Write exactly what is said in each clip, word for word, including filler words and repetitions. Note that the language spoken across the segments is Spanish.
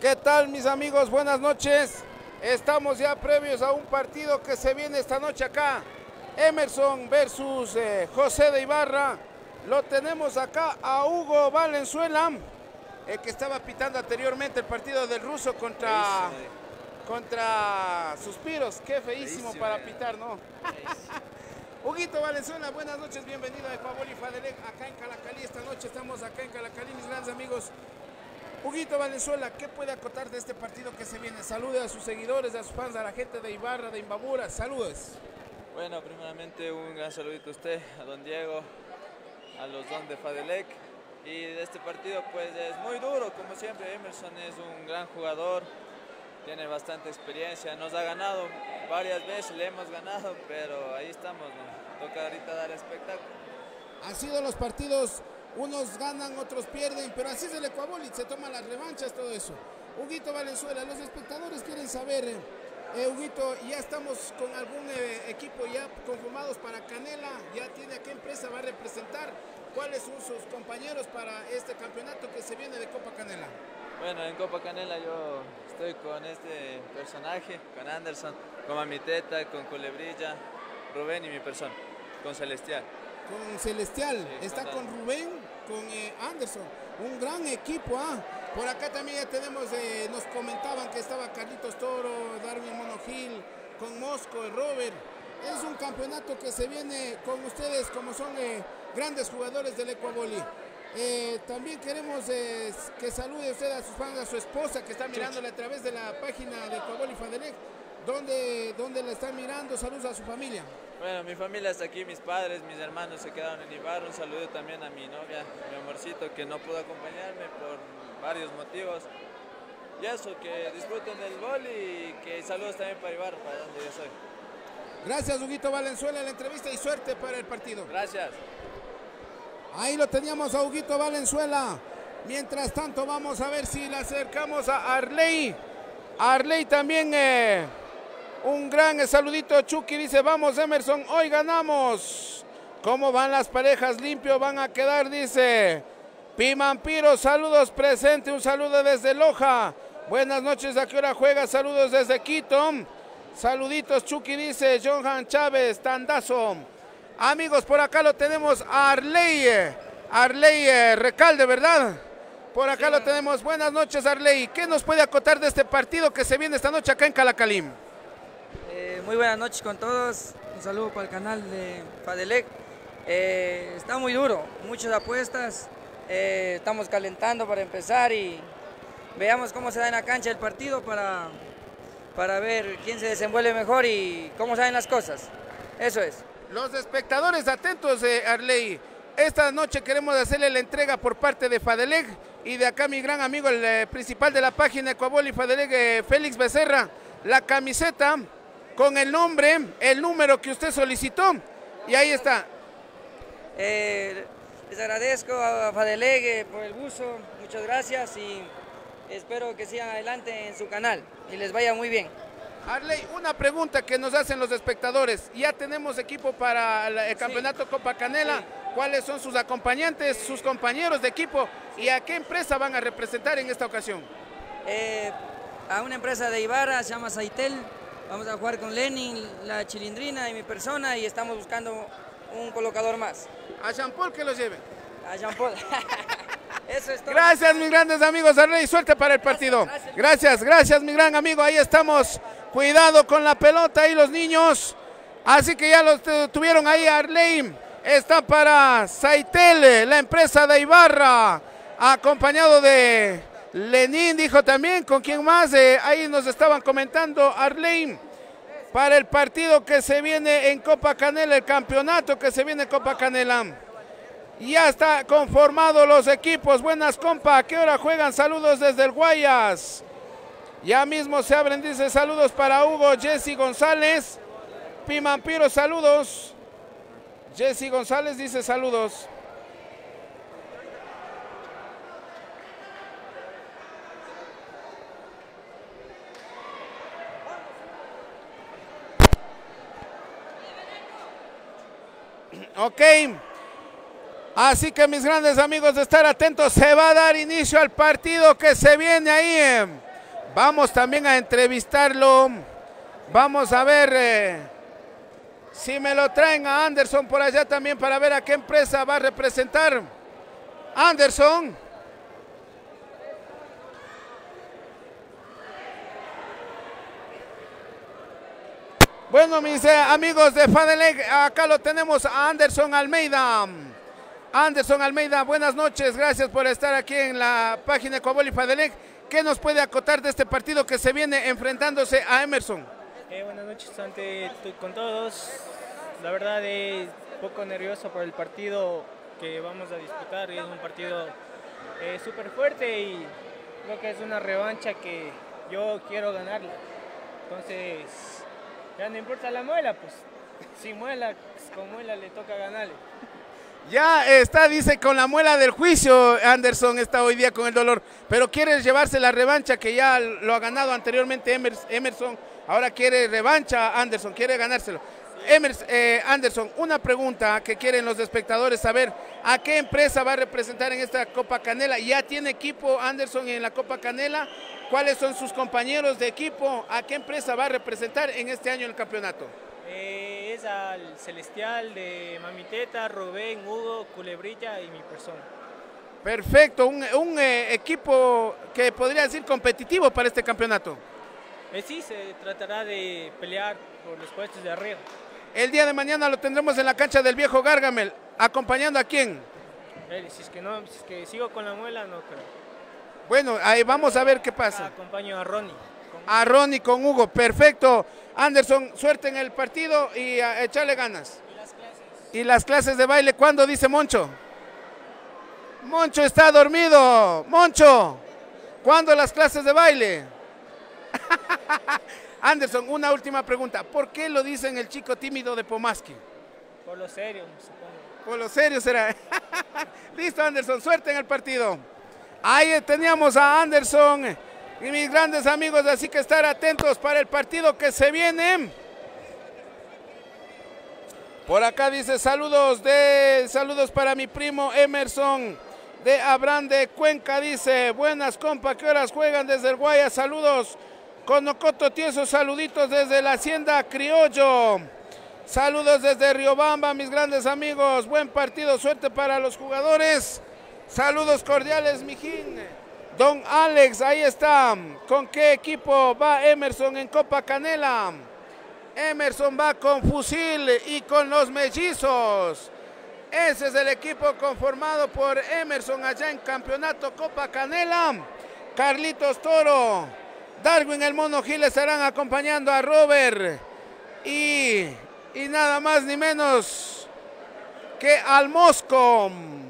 ¿Qué tal, mis amigos? Buenas noches. Estamos ya previos a un partido que se viene esta noche acá. Emerson versus eh, José de Ibarra. Lo tenemos acá a Hugo Valenzuela, el que estaba pitando anteriormente el partido del ruso contra, contra Suspiros. Qué feísimo, feísimo para pitar, ¿no? Huguito Valenzuela, buenas noches, bienvenido a Ecuaboli Fadelec acá en Calacalí. Esta noche estamos acá en Calacalí, mis grandes amigos. Huguito Valenzuela, ¿qué puede acotar de este partido que se viene? Salude a sus seguidores, a sus fans, a la gente de Ibarra, de Imbabura. Saludos. Bueno, primeramente un gran saludito a usted, a don Diego, a los don de Fadelec. Y de este partido pues es muy duro, como siempre. Emerson es un gran jugador, tiene bastante experiencia, nos ha ganado varias veces, le hemos ganado, pero ahí estamos, ¿no? Toca ahorita dar espectáculo. Han sido los partidos, unos ganan, otros pierden, pero así es el Ecuaboli, se toman las revanchas, todo eso. Huguito Valenzuela, los espectadores quieren saber, eh, Huguito, ya estamos con algún eh, equipo ya conformados para Canela, ya tiene a qué empresa va a representar, cuáles son sus compañeros para este campeonato que se viene de Copa Canela. Bueno, en Copa Canela yo estoy con este personaje, con Anderson, con Mamiteta, con Culebrilla, Rubén y mi persona, con Celestial. Con Celestial, sí, está con, con Rubén, con eh, Anderson, un gran equipo. ¿ah? Por acá también ya tenemos, eh, nos comentaban que estaba Carlitos Toro, Darwin Monogil, con Mosco, Robert. Es un campeonato que se viene con ustedes como son eh, grandes jugadores del Ecuaboli. Eh, también queremos eh, que salude usted a sus fans, a su esposa que está mirándole a través de la página de Ecuaboli Fadelec. ¿Dónde, ¿Dónde la están mirando? Saludos a su familia. Bueno, mi familia está aquí, mis padres, mis hermanos se quedaron en Ibarra. Un saludo también a mi novia, mi amorcito, que no pudo acompañarme por varios motivos. Y eso, que disfruten del boli y que saludos también para Ibarra, para donde yo soy. Gracias, Huguito Valenzuela, en la entrevista y suerte para el partido. Gracias. Ahí lo teníamos a Huguito Valenzuela. Mientras tanto, vamos a ver si le acercamos a Arley. Arley también, eh, un gran saludito. Chucky dice, vamos Emerson, hoy ganamos. ¿Cómo van las parejas? Limpio van a quedar, dice Pimampiro. Saludos presente, un saludo desde Loja. Buenas noches, ¿a qué hora juega? Saludos desde Quito. Saluditos, Chucky dice, Johan Chávez, Tandazo. Amigos, por acá lo tenemos a Arley, Arley Recalde, ¿verdad? Por acá sí, lo tenemos. Buenas noches, Arley. ¿Qué nos puede acotar de este partido que se viene esta noche acá en Calacalí? Eh, muy buenas noches con todos. Un saludo para el canal de Fadelec. Eh, está muy duro, muchas apuestas. Eh, estamos calentando para empezar y veamos cómo se da en la cancha el partido para, para ver quién se desenvuelve mejor y cómo salen las cosas. Eso es. Los espectadores atentos, eh, Arley. Esta noche queremos hacerle la entrega por parte de Fadelec y de acá mi gran amigo, el eh, principal de la página Ecuaboli Fadelec, eh, Félix Becerra, la camiseta con el nombre, el número que usted solicitó y ahí está. Eh, les agradezco a Fadelec eh, por el buzo, muchas gracias y espero que sigan adelante en su canal y les vaya muy bien. Arley, una pregunta que nos hacen los espectadores. Ya tenemos equipo para el, el campeonato sí. Copa Canela. Sí. ¿Cuáles son sus acompañantes, sus compañeros de equipo y a qué empresa van a representar en esta ocasión? Eh, a una empresa de Ibarra, se llama Saitel. Vamos a jugar con Lenin, la Chilindrina y mi persona y estamos buscando un colocador más. A Jean Paul que lo lleve. A Jean Paul. Eso es todo. Gracias, mis grandes amigos. Arley, suerte para el partido. Gracias, gracias, gracias, mi gran amigo. Ahí estamos. Cuidado con la pelota ahí los niños. Así que ya los tuvieron ahí. Arley está para Saitel, la empresa de Ibarra, acompañado de Lenin, dijo también. ¿Con quién más? Eh, ahí nos estaban comentando. Arley, para el partido que se viene en Copa Canela, el campeonato que se viene en Copa Canela. Ya está conformado los equipos. Buenas, compa. ¿A qué hora juegan? Saludos desde el Guayas. Ya mismo se abren, dice saludos para Hugo, Jesse González. Pimampiro, saludos. Jesse González dice saludos. Ok. Así que mis grandes amigos, de estar atentos, se va a dar inicio al partido que se viene ahí. Vamos también a entrevistarlo. Vamos a ver eh, si me lo traen a Anderson por allá también para ver a qué empresa va a representar. Anderson. Bueno, mis eh, amigos de Fadelec, acá lo tenemos a Anderson Almeida. Anderson Almeida, buenas noches, gracias por estar aquí en la página Ecuavoli Fadelec. ¿Qué nos puede acotar de este partido que se viene enfrentándose a Emerson? Eh, buenas noches ante, con todos. La verdad es un poco nervioso por el partido que vamos a disputar. Es un partido eh, súper fuerte y creo que es una revancha que yo quiero ganarla. Entonces, ya no importa la muela, pues si muela, con muela le toca ganarle. Ya está, dice, con la muela del juicio. Anderson está hoy día con el dolor, pero quiere llevarse la revancha que ya lo ha ganado anteriormente Emerson. Ahora quiere revancha Anderson, quiere ganárselo. Emerson, eh, Anderson, una pregunta que quieren los espectadores saber: ¿a qué empresa va a representar en esta Copa Canela? ¿Ya tiene equipo Anderson en la Copa Canela? ¿Cuáles son sus compañeros de equipo? ¿A qué empresa va a representar en este año el campeonato? Eh, es al Celestial de Mamiteta, Rubén, Hugo, Culebrilla y mi persona. Perfecto, un, un eh, equipo que podría decir competitivo para este campeonato. Eh, sí, se tratará de pelear por los puestos de arriba. El día de mañana lo tendremos en la cancha del viejo Gargamel. ¿Acompañando a quién? Eh, si es que no, si es que sigo con la muela, no creo. Bueno, ahí vamos a ver qué pasa. Acompaño a Ronnie. A Ronnie con Hugo, perfecto. Anderson, suerte en el partido y a echarle ganas. ¿Y las clases? ¿Y las clases de baile cuándo, dice Moncho? Moncho está dormido. Moncho, ¿cuándo las clases de baile? Anderson, una última pregunta. ¿Por qué lo dicen el chico tímido de Pomaski? Por lo serio, supongo. Por lo serio será. Listo, Anderson, suerte en el partido. Ahí teníamos a Anderson y mis grandes amigos, así que estar atentos para el partido que se viene. Por acá dice saludos de saludos para mi primo Emerson de Abraham de Cuenca. Dice buenas compa, ¿qué horas juegan desde el Guaya? Saludos. Conocoto Tieso, saluditos desde la Hacienda Criollo. Saludos desde Riobamba, mis grandes amigos. Buen partido, suerte para los jugadores. Saludos cordiales, mijín. Don Alex, ahí está. ¿Con qué equipo va Emerson en Copa Canela? Emerson va con Fusil y con los Mellizos. Ese es el equipo conformado por Emerson allá en Campeonato Copa Canela. Carlitos Toro, Darwin el Mono Gil estarán acompañando a Robert. Y, y nada más ni menos que al Mosco.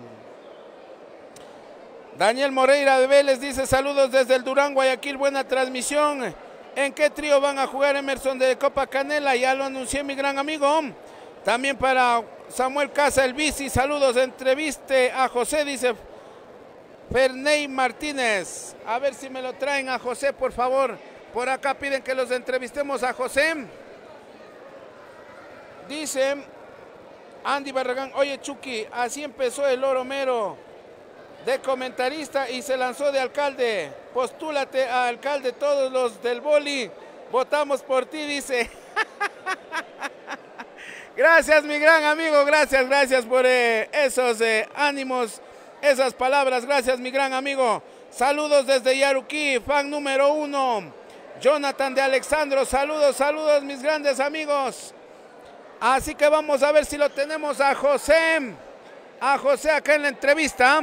Daniel Moreira de Vélez dice saludos desde el Durán, Guayaquil, buena transmisión. ¿En qué trío van a jugar Emerson de Copa Canela? Ya lo anuncié, mi gran amigo. También para Samuel Casa, el bici, saludos, entreviste a José, dice Ferney Martínez. A ver si me lo traen a José, por favor. Por acá piden que los entrevistemos a José. Dice Andy Barragán, oye Chucky, así empezó el Oro Mero de comentarista y se lanzó de alcalde. Postúlate a alcalde, todos los del boli votamos por ti, dice. Gracias, mi gran amigo, gracias, gracias por eh, esos eh, ánimos, esas palabras, gracias, mi gran amigo. Saludos desde Yaruquí, fan número uno, Jonathan de Alexandro, saludos, saludos, mis grandes amigos. Así que vamos a ver si lo tenemos a José, a José acá en la entrevista.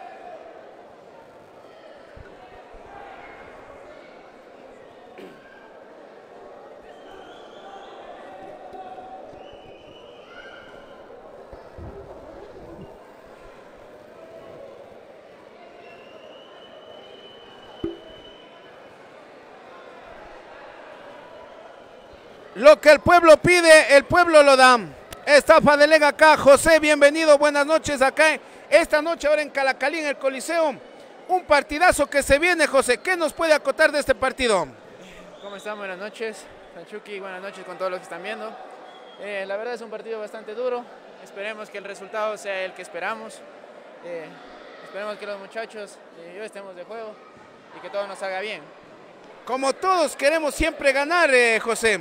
Lo que el pueblo pide, el pueblo lo da. Está Fadelec acá. José, bienvenido, buenas noches acá. Esta noche ahora en Calacalí, en el Coliseo. Un partidazo que se viene, José. ¿Qué nos puede acotar de este partido? ¿Cómo están? Buenas noches. Sanchuki, buenas noches con todos los que están viendo. Eh, la verdad es un partido bastante duro. Esperemos que el resultado sea el que esperamos. Eh, esperemos que los muchachos y yo estemos de juego y que todo nos salga bien. Como todos queremos siempre ganar, eh, José.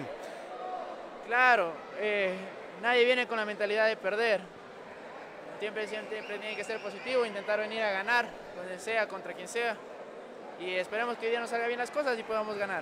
Claro, eh, nadie viene con la mentalidad de perder. Siempre, siempre, siempre tiene que ser positivo, intentar venir a ganar, donde sea, contra quien sea. Y esperemos que hoy día nos salgan bien las cosas y podamos ganar.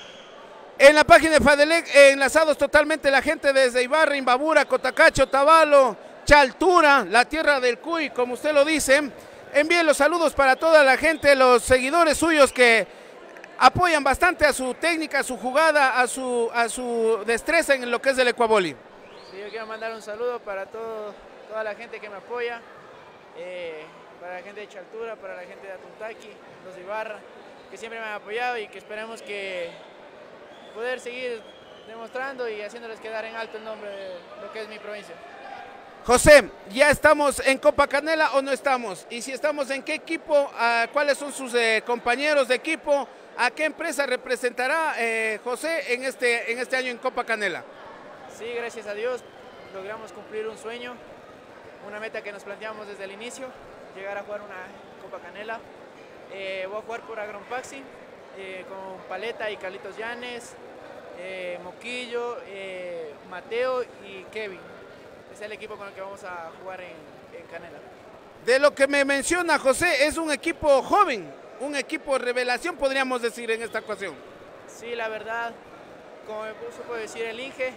En la página de Fadelec, eh, enlazados totalmente la gente desde Ibarra, Imbabura, Cotacacho, Tabalo, Chaltura, la tierra del Cuy, como usted lo dice. Envíen los saludos para toda la gente, los seguidores suyos que apoyan bastante a su técnica, a su jugada, a su, a su destreza en lo que es el Ecuaboli. Sí, yo quiero mandar un saludo para todo, toda la gente que me apoya, eh, para la gente de Chaltura, para la gente de Atuntaqui, los de Ibarra, que siempre me han apoyado y que esperemos que poder seguir demostrando y haciéndoles quedar en alto el nombre de lo que es mi provincia. José, ¿ya estamos en Copa Canela o no estamos? Y si estamos, ¿en qué equipo? Uh, ¿Cuáles son sus eh, compañeros de equipo? ¿A qué empresa representará eh, José en este, en este año en Copa Canela? Sí, gracias a Dios logramos cumplir un sueño, una meta que nos planteamos desde el inicio, llegar a jugar una Copa Canela. Eh, voy a jugar por Agrompaxi, eh, con Paleta y Carlitos Llanes, eh, Moquillo, eh, Mateo y Kevin. Es el equipo con el que vamos a jugar en, en Canela. De lo que me menciona José, es un equipo joven, un equipo revelación, podríamos decir, en esta ocasión. Sí, la verdad, como me supo decir el Inge,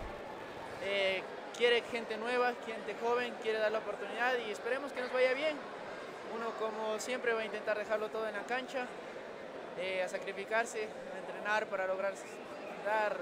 eh, quiere gente nueva, gente joven, quiere dar la oportunidad y esperemos que nos vaya bien. Uno, como siempre, va a intentar dejarlo todo en la cancha, eh, a sacrificarse, a entrenar para lograr dar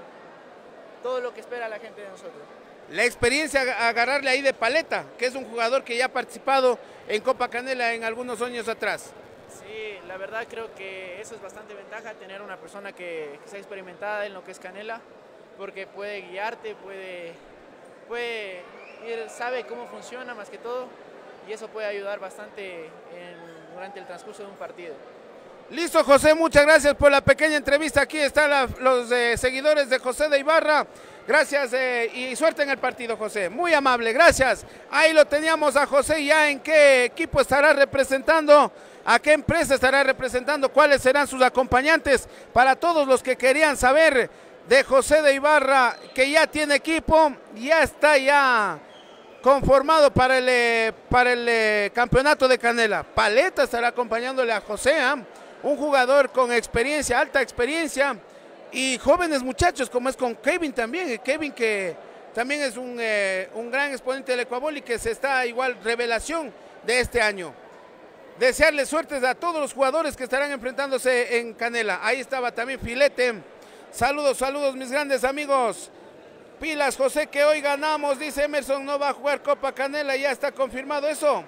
todo lo que espera la gente de nosotros. La experiencia, agarrarle ahí de Paleta, que es un jugador que ya ha participado en Copa Canela en algunos años atrás. Sí, la verdad creo que eso es bastante ventaja, tener una persona que, que sea experimentada en lo que es Canela, porque puede guiarte, puede, puede ir, sabe cómo funciona más que todo, y eso puede ayudar bastante en, durante el transcurso de un partido. Listo, José, muchas gracias por la pequeña entrevista. Aquí están la, los eh, seguidores de José de Ibarra. Gracias eh, y suerte en el partido, José. Muy amable, gracias. Ahí lo teníamos a José ya en qué equipo estará representando, a qué empresa estará representando, cuáles serán sus acompañantes. Para todos los que querían saber de José de Ibarra, que ya tiene equipo, ya está ya conformado para el, eh, para el eh, campeonato de Canela. Paleta estará acompañándole a José, ¿eh? Un jugador con experiencia, alta experiencia, y jóvenes muchachos, como es con Kevin también, Kevin que también es un, eh, un gran exponente del Ecuaboli, que se está igual revelación de este año. Desearles suertes a todos los jugadores que estarán enfrentándose en Canela. Ahí estaba también Filete. Saludos, saludos mis grandes amigos. Pilas, José, que hoy ganamos, dice Emerson, no va a jugar Copa Canela, ya está confirmado eso.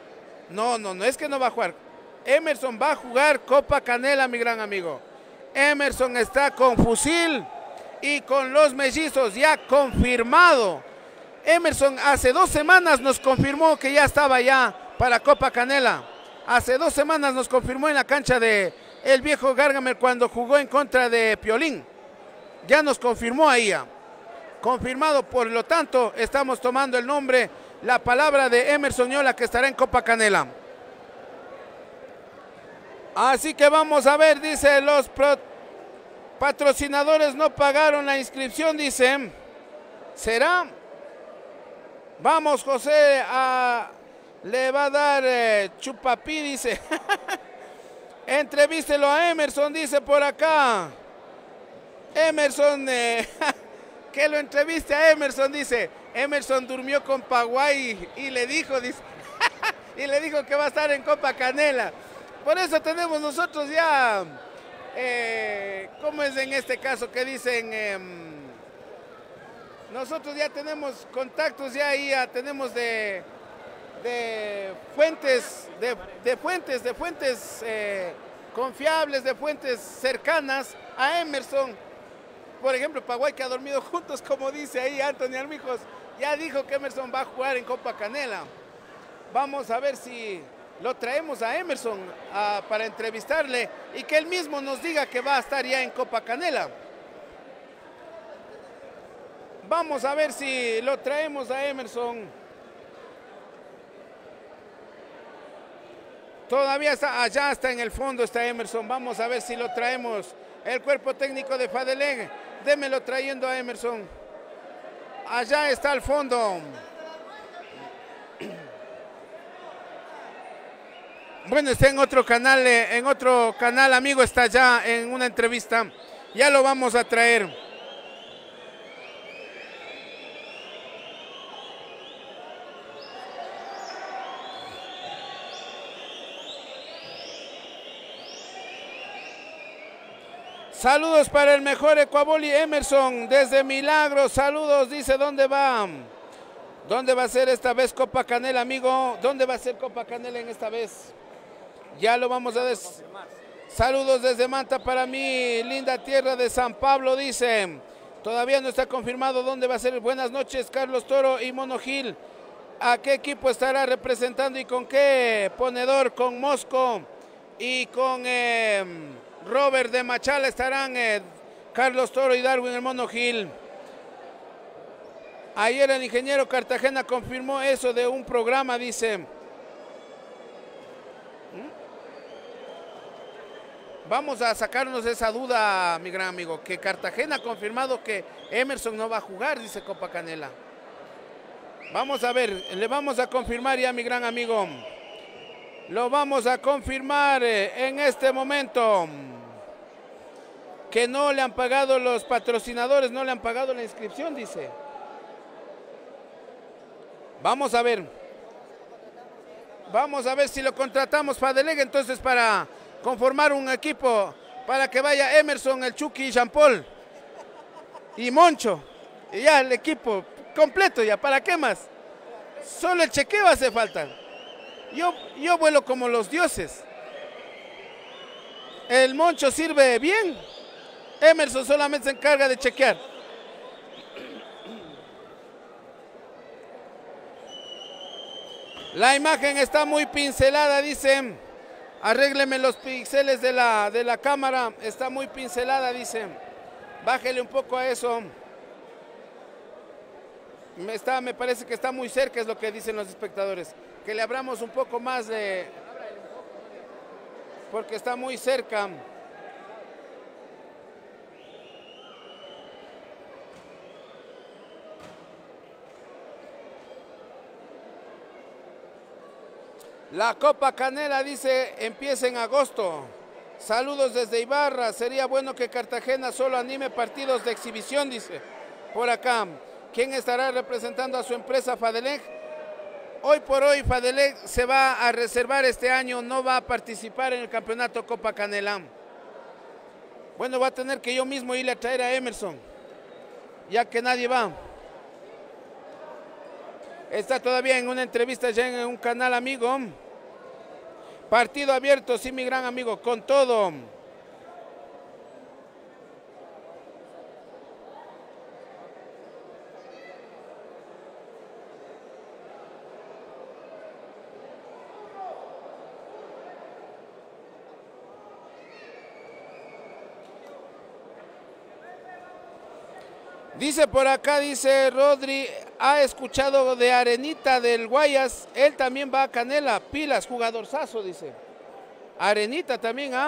No, no, no es que no va a jugar. Emerson va a jugar Copa Canela, mi gran amigo. Emerson está con Fusil y con los Mellizos, ya confirmado. Emerson hace dos semanas nos confirmó que ya estaba ya para Copa Canela. Hace dos semanas nos confirmó en la cancha de el viejo Gargamel cuando jugó en contra de Piolín. Ya nos confirmó ahí ya. Confirmado, por lo tanto, estamos tomando el nombre, la palabra de Emerson Yola, que estará en Copa Canela. Así que vamos a ver, dice, los pro patrocinadores no pagaron la inscripción, dice. ¿Será? Vamos, José, a, le va a dar eh, chupapí, dice. Entrevístelo a Emerson, dice por acá. Emerson, eh, que lo entreviste a Emerson, dice. Emerson durmió con Paraguay y le dijo, dice, y le dijo que va a estar en Copa Canela. Por eso tenemos nosotros ya, eh, ¿cómo es en este caso que dicen? Eh, nosotros ya tenemos contactos, ya ahí ya tenemos de, de fuentes, de, de fuentes, de fuentes eh, confiables, de fuentes cercanas a Emerson. Por ejemplo, Paraguay, que ha dormido juntos, como dice ahí Anthony Armijos, ya dijo que Emerson va a jugar en Copa Canela. Vamos a ver si lo traemos a Emerson a, para entrevistarle y que él mismo nos diga que va a estar ya en Copa Canela. Vamos a ver si lo traemos a Emerson. Todavía está, allá está en el fondo, está Emerson. Vamos a ver si lo traemos. El cuerpo técnico de Fadelec, démelo trayendo a Emerson. Allá está al fondo. Bueno, está en otro canal, en otro canal, amigo, está allá en una entrevista. Ya lo vamos a traer. Saludos para el mejor Ecuaboli, Emerson, desde Milagros. Saludos, dice, ¿dónde va? ¿Dónde va a ser esta vez Copa Canela, amigo? ¿Dónde va a ser Copa Canela en esta vez? Ya lo vamos a ver. Saludos desde Manta para mí, linda tierra de San Pablo, dice. Todavía no está confirmado dónde va a ser. Buenas noches, Carlos Toro y Mono Gil. ¿A qué equipo estará representando y con qué ponedor? Con Mosco y con eh, Robert de Machala estarán eh, Carlos Toro y Darwin el Mono Gil. Ayer el ingeniero Cartagena confirmó eso de un programa, dice. Vamos a sacarnos esa duda, mi gran amigo, que Cartagena ha confirmado que Emerson no va a jugar, dice Copa Canela. Vamos a ver, le vamos a confirmar ya, mi gran amigo. Lo vamos a confirmar en este momento. Que no le han pagado los patrocinadores, no le han pagado la inscripción, dice. Vamos a ver. Vamos a ver si lo contratamos Fadelec entonces para conformar un equipo para que vaya Emerson, el Chucky y Jean Paul y Moncho. Y ya el equipo completo ya, ¿para qué más? Solo el chequeo hace falta. Yo, yo vuelo como los dioses. El Moncho sirve bien. Emerson solamente se encarga de chequear. La imagen está muy pincelada, dicen. Arrégleme los píxeles de la, de la cámara. Está muy pincelada, dicen. Bájele un poco a eso. Me, está, me parece que está muy cerca, es lo que dicen los espectadores. Que le abramos un poco más de... Porque está muy cerca. La Copa Canela, dice, empieza en agosto. Saludos desde Ibarra. Sería bueno que Cartagena solo anime partidos de exhibición, dice. Por acá. ¿Quién estará representando a su empresa Fadelec? Hoy por hoy Fadelec se va a reservar este año, no va a participar en el campeonato Copa Canela. Bueno, va a tener que yo mismo ir a traer a Emerson, ya que nadie va. Está todavía en una entrevista ya en un canal, amigo. Partido abierto, sí, mi gran amigo, con todo. Dice por acá, dice Rodri, ha escuchado de Arenita del Guayas, él también va a Canela, pilas, jugadorzazo, dice. Arenita también, ah.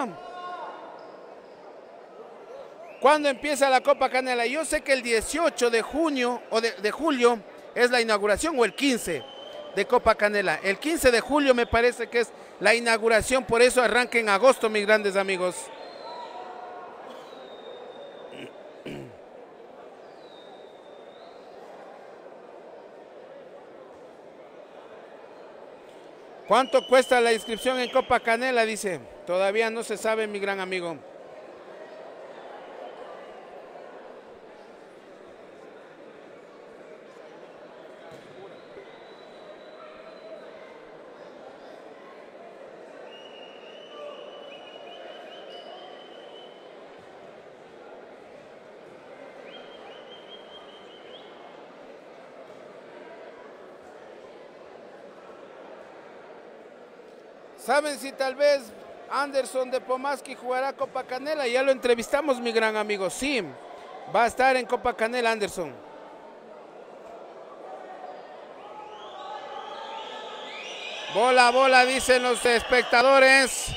¿Cuándo empieza la Copa Canela? Yo sé que el dieciocho de junio, o de, de julio, es la inauguración, o el quince de Copa Canela. El quince de julio me parece que es la inauguración, por eso arranca en agosto, mis grandes amigos. ¿Cuánto cuesta la inscripción en Copa Canela? Dice. Todavía no se sabe, mi gran amigo. ¿Saben si tal vez Anderson de Pomaski jugará Copa Canela? Ya lo entrevistamos, mi gran amigo. Sí, va a estar en Copa Canela Anderson. Bola, bola, dicen los espectadores.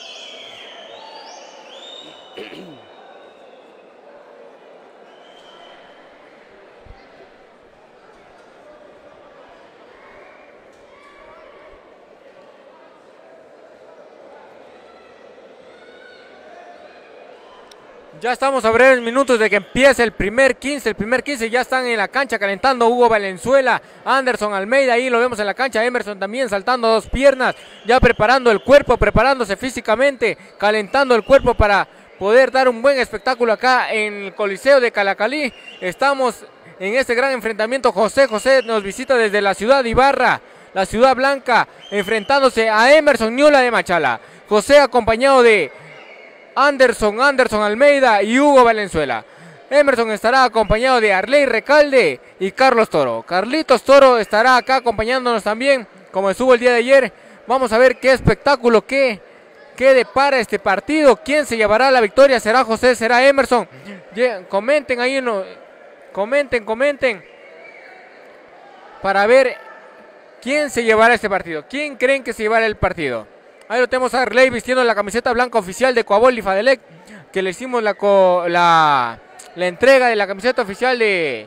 Ya estamos a breves minutos de que empiece el primer quince, el primer quince ya están en la cancha calentando Hugo Valenzuela, Anderson Almeida, ahí lo vemos en la cancha, Emerson también saltando dos piernas, ya preparando el cuerpo, preparándose físicamente, calentando el cuerpo para poder dar un buen espectáculo acá en el Coliseo de Calacalí. Estamos en este gran enfrentamiento, José José nos visita desde la ciudad de Ibarra, la ciudad blanca, enfrentándose a Emerson Ñola de Machala, José acompañado de Anderson, Anderson Almeida y Hugo Valenzuela. Emerson estará acompañado de Arley Recalde y Carlos Toro. Carlitos Toro estará acá acompañándonos también, como estuvo el día de ayer. Vamos a ver qué espectáculo, qué, qué depara este partido. ¿Quién se llevará la victoria? ¿Será José? ¿Será Emerson? Comenten ahí, no, comenten, comenten. Para ver quién se llevará este partido. ¿Quién creen que se llevará el partido? Ahí lo tenemos a Arley vistiendo la camiseta blanca oficial de Coabol y Fadelec, que le hicimos la, la, la entrega de la camiseta oficial de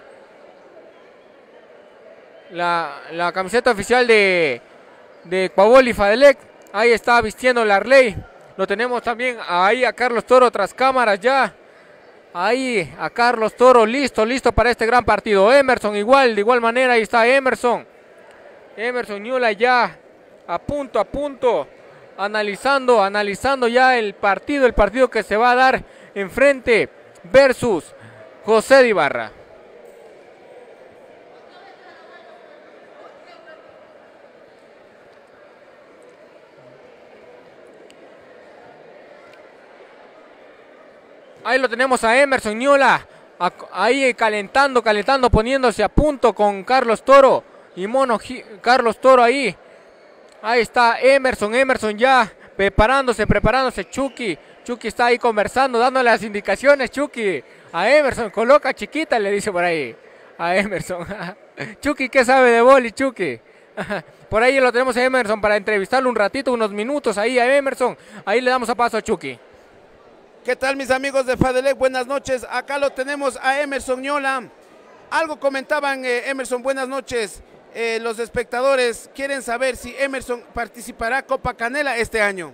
la, la camiseta oficial de, de Coabol y Fadelec. Ahí está vistiendo la Arley. Lo tenemos también ahí a Carlos Toro tras cámaras ya. Ahí a Carlos Toro listo, listo para este gran partido. Emerson igual, de igual manera, ahí está Emerson. Emerson Ñola ya a punto, a punto. Analizando, analizando ya el partido, el partido que se va a dar enfrente versus José de Ibarra. Ahí lo tenemos a Emerson Ñola, ahí calentando, calentando, poniéndose a punto con Carlos Toro y Mono Carlos Toro ahí. Ahí está Emerson, Emerson ya preparándose, preparándose, Chucky, Chucky está ahí conversando, dándole las indicaciones, Chucky, a Emerson, coloca chiquita, le dice por ahí, a Emerson, Chucky, ¿qué sabe de boli, Chucky? Por ahí lo tenemos a Emerson para entrevistarlo un ratito, unos minutos ahí a Emerson, ahí le damos a paso a Chucky. ¿Qué tal mis amigos de Fadelec? Buenas noches, acá lo tenemos a Emerson Ñola. Algo comentaban, eh, Emerson, buenas noches. Eh, los espectadores quieren saber si Emerson participará Copa Canela este año.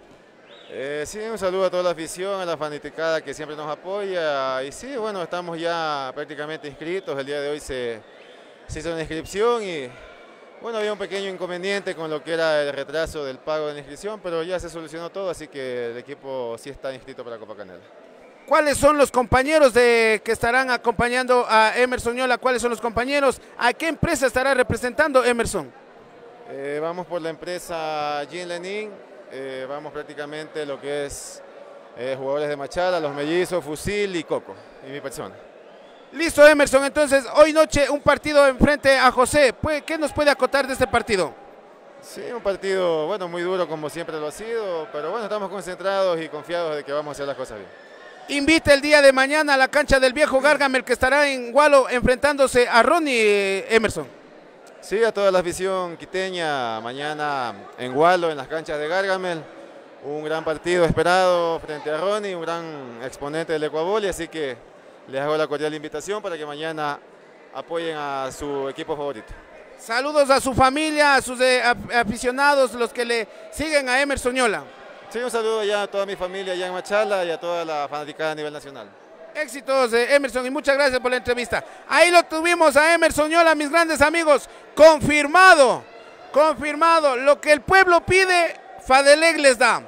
Eh, sí, un saludo a toda la afición, a la fanaticada que siempre nos apoya. Y sí, bueno, estamos ya prácticamente inscritos. El día de hoy se, se hizo una inscripción y bueno, había un pequeño inconveniente con lo que era el retraso del pago de la inscripción, pero ya se solucionó todo, así que el equipo sí está inscrito para Copa Canela. ¿Cuáles son los compañeros de, que estarán acompañando a Emerson Ñola? ¿Cuáles son los compañeros? ¿A qué empresa estará representando Emerson? Eh, vamos por la empresa Jean Lenin, eh, vamos prácticamente lo que es eh, jugadores de Machala, los mellizos, Fusil y Coco, y mi persona. Listo Emerson, entonces hoy noche un partido enfrente a José. ¿Qué nos puede acotar de este partido? Sí, un partido bueno, muy duro como siempre lo ha sido, pero bueno, estamos concentrados y confiados de que vamos a hacer las cosas bien. Invita el día de mañana a la cancha del viejo Gargamel, que estará en Gualo enfrentándose a Ronnie, Emerson. Sí, a toda la afición quiteña, mañana en Gualo, en las canchas de Gargamel. Un gran partido esperado frente a Ronnie, un gran exponente del Ecuaboli, así que les hago la cordial invitación para que mañana apoyen a su equipo favorito. Saludos a su familia, a sus eh, aficionados, los que le siguen a Emerson Ñola. Sí, un saludo ya a toda mi familia allá en Machala y a toda la fanaticada a nivel nacional. Éxitos, eh, Emerson, y muchas gracias por la entrevista. Ahí lo tuvimos a Emerson Ñola, mis grandes amigos. Confirmado, confirmado. Lo que el pueblo pide, Fadelec les da.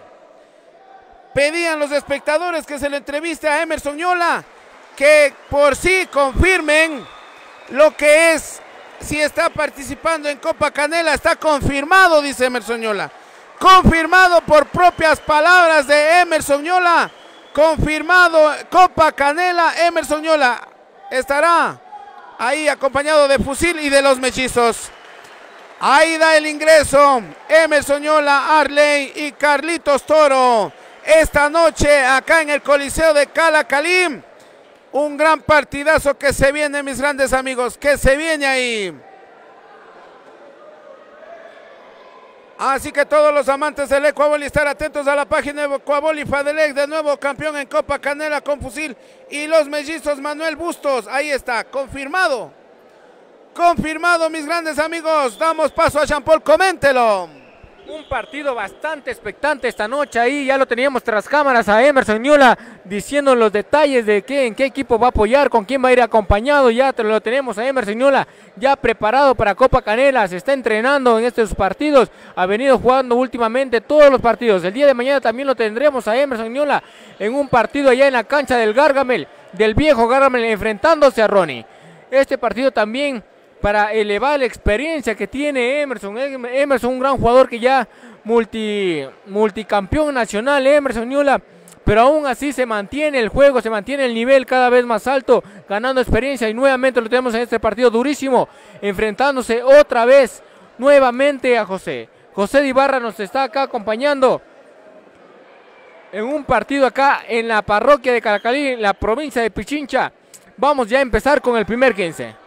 Pedían los espectadores que se le entreviste a Emerson Ñola, que por sí confirmen lo que es, si está participando en Copa Canela. Está confirmado, dice Emerson Ñola. Confirmado por propias palabras de Emerson Ñola. Confirmado Copa Canela. Emerson Ñola estará ahí acompañado de Fusil y de los mellizos. Ahí da el ingreso Emerson Ñola, Arley y Carlitos Toro. Esta noche acá en el Coliseo de Calacalí. Un gran partidazo que se viene, mis grandes amigos, que se viene ahí. Así que todos los amantes del Ecuaboli estar atentos a la página de Ecuaboli Fadelec, de nuevo campeón en Copa Canela con fusil. Y los mellizos Manuel Bustos, ahí está, confirmado. Confirmado, mis grandes amigos. Damos paso a Jean Paul, coméntelo. Un partido bastante expectante esta noche, ahí ya lo teníamos tras cámaras a Emerson Ñula diciendo los detalles de qué, en qué equipo va a apoyar, con quién va a ir acompañado. Ya te lo tenemos a Emerson Ñula ya preparado para Copa Canela, se está entrenando en estos partidos, ha venido jugando últimamente todos los partidos. El día de mañana también lo tendremos a Emerson Ñula en un partido allá en la cancha del Gargamel, del viejo Gargamel, enfrentándose a Ronnie. Este partido también para elevar la experiencia que tiene Emerson. Emerson, un gran jugador que ya multi, multicampeón nacional, Emerson Ñula, pero aún así se mantiene el juego, se mantiene el nivel cada vez más alto, ganando experiencia, y nuevamente lo tenemos en este partido durísimo, enfrentándose otra vez, nuevamente a José. José de Ibarra nos está acá acompañando en un partido acá en la parroquia de Caracalí, en la provincia de Pichincha. Vamos ya a empezar con el primer quince.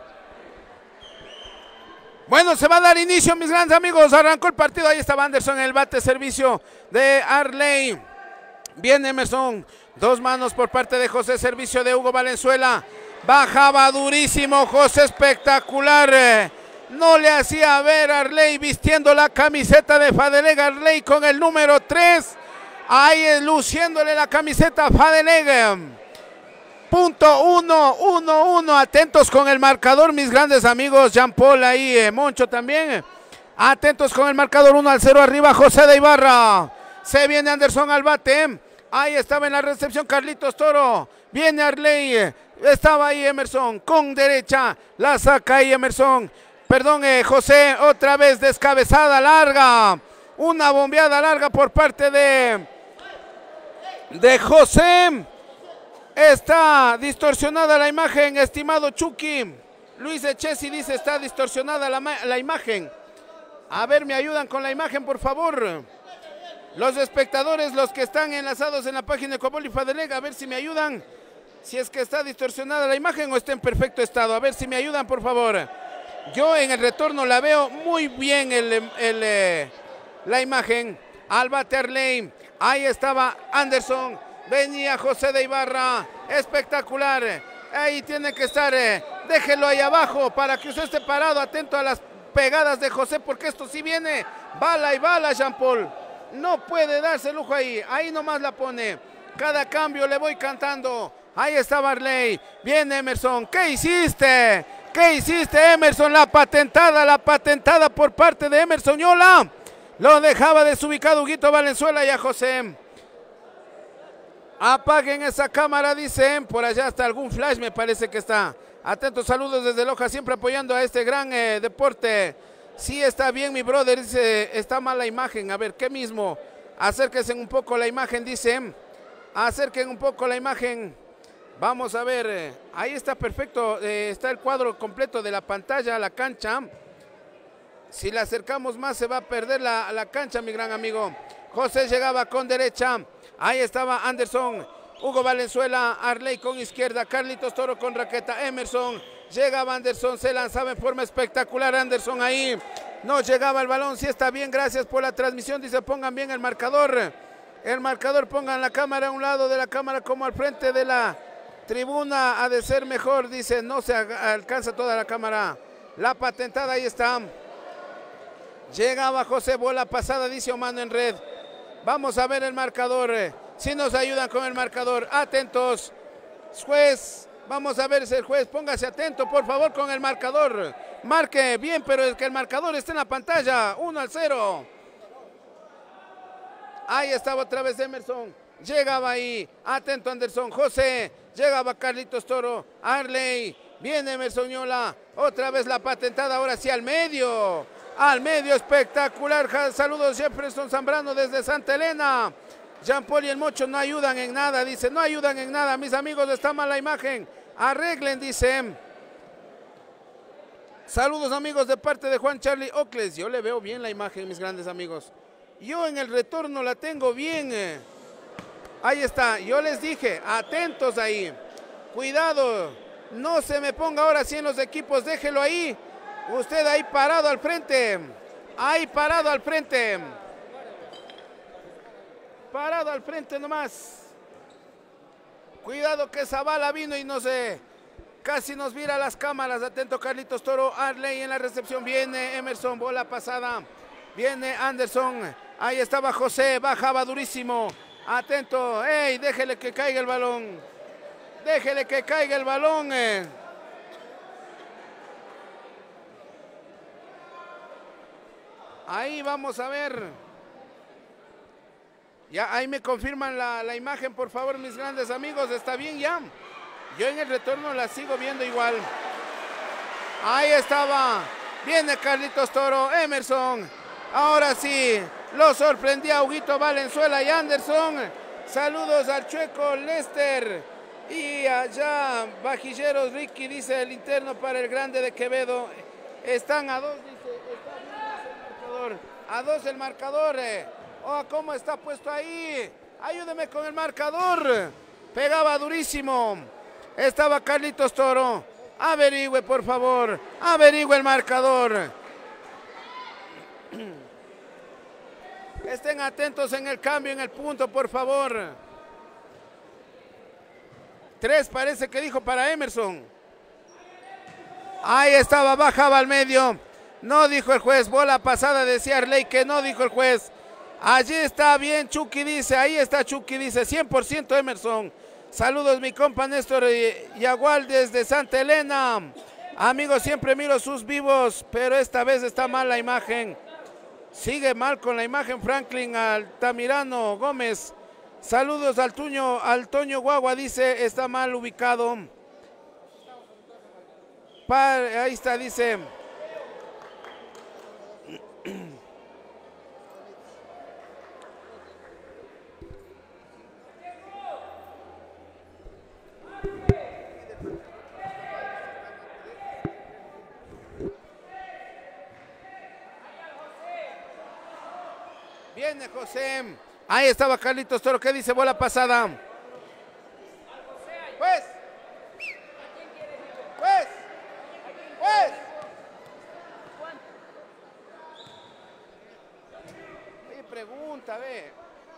Bueno, se va a dar inicio, mis grandes amigos. Arrancó el partido. Ahí estaba Anderson en el bate servicio de Arley. Viene Emerson. Dos manos por parte de José. Servicio de Hugo Valenzuela. Bajaba durísimo José, espectacular. No le hacía ver a Arley vistiendo la camiseta de Fadelec. Arley con el número tres. Ahí luciéndole la camiseta a Fadelec. Punto uno, uno, uno, atentos con el marcador, mis grandes amigos. Jean Paul ahí, eh, Moncho también. Atentos con el marcador, uno al cero arriba José de Ibarra. Se viene Anderson al bate. Ahí estaba en la recepción Carlitos Toro. Viene Arley. Estaba ahí Emerson con derecha. La saca ahí Emerson. Perdón, eh, José, otra vez descabezada larga. Una bombeada larga por parte de, de José. Está distorsionada la imagen, estimado Chucky. Luis Echesi dice está distorsionada la, la imagen. A ver, me ayudan con la imagen, por favor. Los espectadores, los que están enlazados en la página de Ecuaboli Fadelec, a ver si me ayudan. Si es que está distorsionada la imagen o está en perfecto estado. A ver si me ayudan, por favor. Yo en el retorno la veo muy bien el, el, el, la imagen. Al bate Arley. Ahí estaba Anderson. Venía José de Ibarra, espectacular, ahí tiene que estar, eh. déjelo ahí abajo para que usted esté parado, atento a las pegadas de José, porque esto sí viene, bala y bala Jean Paul, no puede darse lujo ahí, ahí nomás la pone, cada cambio le voy cantando, ahí está Arley, viene Emerson, ¿qué hiciste? ¿Qué hiciste Emerson? La patentada, la patentada por parte de Emerson Ñula, lo dejaba desubicado Huguito Valenzuela y a José. Apaguen esa cámara, dicen. Por allá está algún flash, me parece que está. Atentos, saludos desde Loja, siempre apoyando a este gran eh, deporte. Sí, está bien, mi brother, dice, está mal la imagen. A ver, ¿qué mismo? Acérquense un poco la imagen, dicen. Acerquen un poco la imagen. Vamos a ver. Eh, ahí está perfecto. Eh, está el cuadro completo de la pantalla a la cancha. Si la acercamos más, se va a perder la, la cancha, mi gran amigo. José llegaba con derecha. Ahí estaba Anderson, Hugo Valenzuela, Arley con izquierda, Carlitos Toro con raqueta, Emerson, llegaba Anderson, se lanzaba en forma espectacular Anderson ahí, no llegaba el balón, sí está bien, gracias por la transmisión, dice pongan bien el marcador, el marcador pongan la cámara a un lado de la cámara como al frente de la tribuna, ha de ser mejor, dice, no se alcanza toda la cámara, la patentada ahí está, llegaba José, bola pasada, dice Omano en red. Vamos a ver el marcador, si nos ayudan con el marcador, atentos, juez, vamos a ver si el juez, póngase atento por favor con el marcador, marque bien, pero es que el marcador está en la pantalla, uno al cero, ahí estaba otra vez Emerson, llegaba ahí, atento Anderson, José, llegaba Carlitos Toro, Arley, viene Emerson Ñula, otra vez la patentada, ahora sí al medio, al medio, espectacular. Saludos Jefferson Zambrano desde Santa Elena. Jean Paul y el Mocho no ayudan en nada, dice, no ayudan en nada, mis amigos, está mal la imagen, arreglen, dice. Saludos amigos de parte de Juan Charlie Ocles, yo le veo bien la imagen, mis grandes amigos. Yo en el retorno la tengo bien. Ahí está, yo les dije, atentos ahí, cuidado, no se me ponga ahora sí en los equipos, déjelo ahí. Usted ahí parado al frente. Ahí parado al frente. Parado al frente nomás. Cuidado que esa bala vino y no sé. Casi nos vira las cámaras. Atento Carlitos Toro. Arley en la recepción. Viene Emerson. Bola pasada. Viene Anderson. Ahí estaba José. Bajaba durísimo. Atento. ¡Ey! Déjele que caiga el balón. Déjele que caiga el balón. Eh. Ahí vamos a ver. Ya ahí me confirman la, la imagen, por favor, mis grandes amigos. ¿Está bien ya? Yo en el retorno la sigo viendo igual. Ahí estaba. Viene Carlitos Toro. Emerson. Ahora sí. Lo sorprendía Huguito Valenzuela y Anderson. Saludos al Chueco Lester. Y allá Vajilleros Ricky, dice el interno para el grande de Quevedo. Están a dos, dice. Está bien, dice el marcador. A dos el marcador. Eh. Oh, ¿cómo está puesto ahí? Ayúdeme con el marcador. Pegaba durísimo. Estaba Carlitos Toro. Averigüe, por favor. Averigüe el marcador. Estén atentos en el cambio, en el punto, por favor. Tres parece que dijo para Emerson. Ahí estaba, bajaba al medio. No dijo el juez. Bola pasada, decía Arley que no dijo el juez. Allí está bien, Chucky dice. Ahí está Chucky dice. cien por ciento Emerson. Saludos mi compa Néstor Yagual desde Santa Elena. Amigos, siempre miro sus vivos, pero esta vez está mal la imagen. Sigue mal con la imagen Franklin Altamirano Gómez. Saludos al Tuño, al Toño Guagua, dice, está mal ubicado. Par, ahí está, dice. Viene José. Ahí estaba Carlitos Toro. ¿Qué dice? Bola pasada. Pues. Pues. Pues. Y pregunta, ve.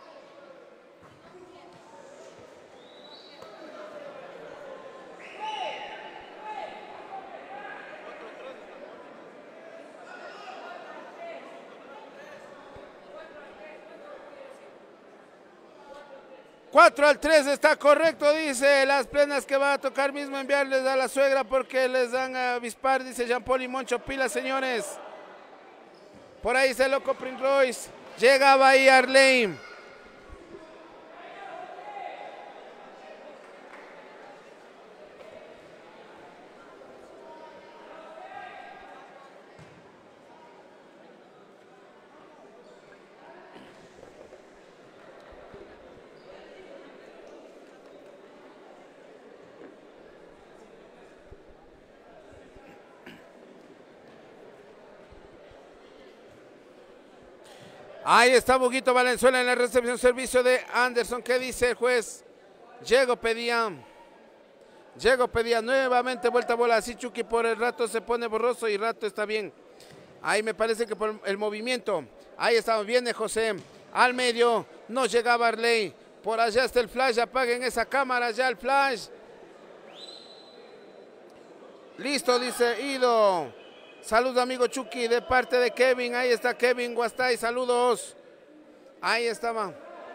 cuatro al tres está correcto, dice. Las plenas que va a tocar mismo enviarles a la suegra porque les dan a avispar, dice Jean Paul y Moncho. Pila, señores. Por ahí se loco Prince Royce. Llegaba ahí Arley. Ahí está Huguito Valenzuela en la recepción, servicio de Anderson. ¿Qué dice el juez? Llego pedía. Llego pedía nuevamente vuelta a bola. Así Chucky por el rato se pone borroso y rato está bien. Ahí me parece que por el movimiento. Ahí está, viene José. Al medio, no llegaba Arley. Por allá está el flash, apaguen esa cámara ya el flash. Listo, dice Ido. Saludos amigo Chucky de parte de Kevin. Ahí está Kevin Guastay, saludos. Ahí estaba.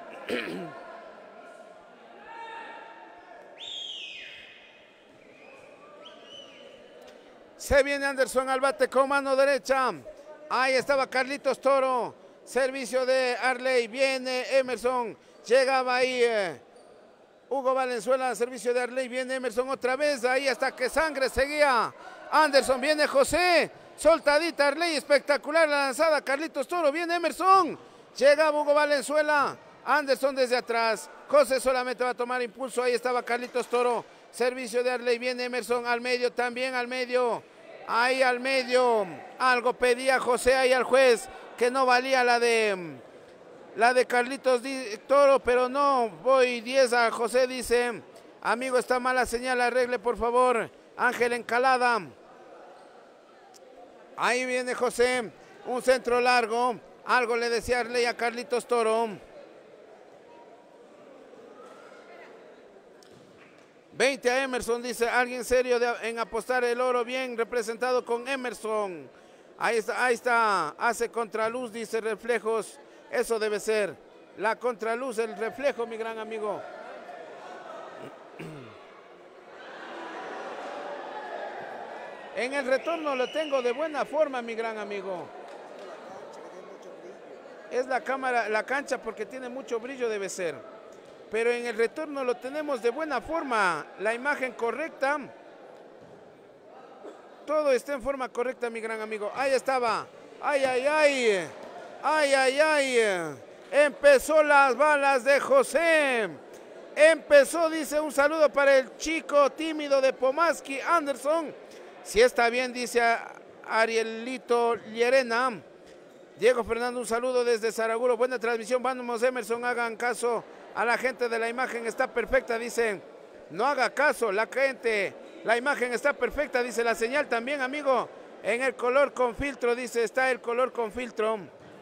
Se viene Anderson al bate con mano derecha. Ahí estaba Carlitos Toro. Servicio de Arley. Viene Emerson. Llegaba ahí eh, Hugo Valenzuela. Servicio de Arley. Viene Emerson otra vez. Ahí hasta que sangre seguía. Anderson, viene José, soltadita Arley, espectacular la lanzada, Carlitos Toro, viene Emerson, llega Hugo Valenzuela, Anderson desde atrás, José solamente va a tomar impulso, ahí estaba Carlitos Toro, servicio de Arley, viene Emerson al medio, también al medio, ahí al medio, algo pedía José ahí al juez, que no valía la de, la de Carlitos Toro, pero no, voy diez a José, dice, amigo está mala señal, arregle por favor. Ángel Encalada. Ahí viene José. Un centro largo. Algo le decía Arley a Carlitos Toro. veinte a Emerson, dice alguien serio de, en apostar el oro, bien representado con Emerson. Ahí está, ahí está, hace contraluz, dice reflejos, eso debe ser. La contraluz, el reflejo, mi gran amigo. En el retorno lo tengo de buena forma, mi gran amigo. Es la cámara, la cancha porque tiene mucho brillo debe ser. Pero en el retorno lo tenemos de buena forma. La imagen correcta. Todo está en forma correcta, mi gran amigo. Ahí estaba. Ay, ay, ay. Ay, ay, ay. Empezó las balas de José. Empezó, dice, un saludo para el chico tímido de Pomaski, Anderson. Si está bien, dice Arielito Llerena. Diego Fernando, un saludo desde Saraguro. Buena transmisión. Vamos, Emerson, hagan caso a la gente de la imagen. Está perfecta, dicen. No haga caso, la gente. La imagen está perfecta, dice. La señal también, amigo. En el color con filtro, dice. Está el color con filtro.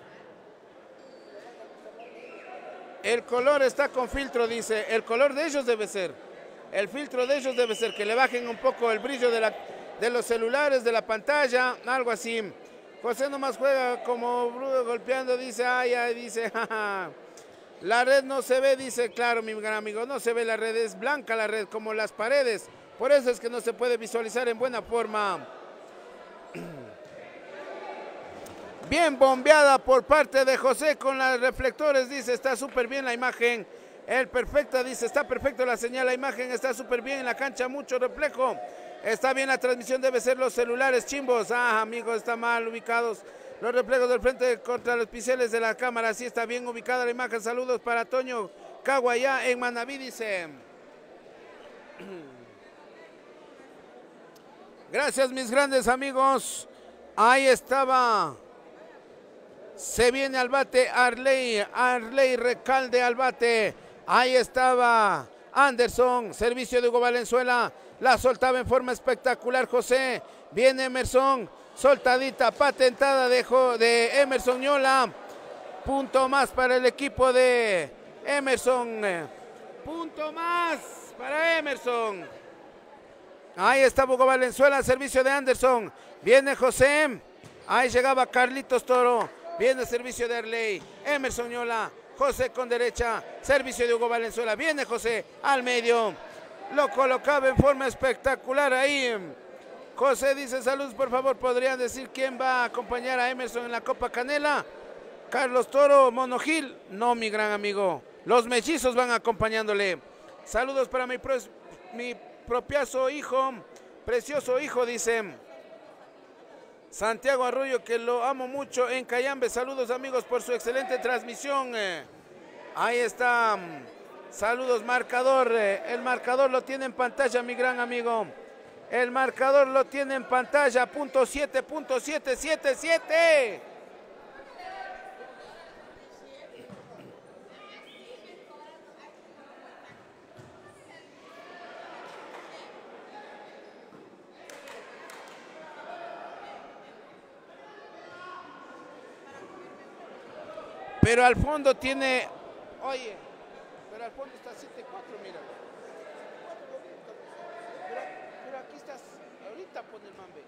El color está con filtro, dice. El color de ellos debe ser. El filtro de ellos debe ser. Que le bajen un poco el brillo de, la, de los celulares, de la pantalla. Algo así. José nomás juega como brudo golpeando, dice, ay, ay, dice, jaja. La red no se ve, dice, claro, mi gran amigo, no se ve la red, es blanca la red, como las paredes. Por eso es que no se puede visualizar en buena forma. Bien bombeada por parte de José con los reflectores, dice, está súper bien la imagen. El perfecta, dice, está perfecto la señal, la imagen está súper bien en la cancha, mucho reflejo. Está bien la transmisión, debe ser los celulares chimbos. Ah, amigos, está mal ubicados los reflejos del frente contra los pinceles de la cámara. Sí está bien ubicada la imagen. Saludos para Toño Caguayá en Manabí, dice. Gracias, mis grandes amigos. Ahí estaba. Se viene al bate Arley. Arley Recalde al bate. Ahí estaba Anderson. Servicio de Hugo Valenzuela. La soltaba en forma espectacular José. Viene Emerson. Soltadita, patentada de, de Emerson Ñola. Punto más para el equipo de Emerson. Punto más para Emerson. Ahí está Hugo Valenzuela, servicio de Anderson. Viene José. Ahí llegaba Carlitos Toro. Viene servicio de Arley. Emerson Ñola. José con derecha. Servicio de Hugo Valenzuela. Viene José al medio. Lo colocaba en forma espectacular ahí. José dice, saludos, por favor, ¿podrían decir quién va a acompañar a Emerson en la Copa Canela? Carlos Toro, Mono Gil. No, mi gran amigo. Los mellizos van acompañándole. Saludos para mi, pro, mi propioso hijo, precioso hijo, dice Santiago Arroyo, que lo amo mucho en Cayambe. Saludos, amigos, por su excelente transmisión. Ahí está. Saludos, marcador. El marcador lo tiene en pantalla, mi gran amigo. El marcador lo tiene en pantalla. Punto siete, punto siete siete siete. Pero al fondo tiene. Oye. Pero al fondo está siete cuatro, mira. Pero, pero aquí estás, ahorita pone el mambe.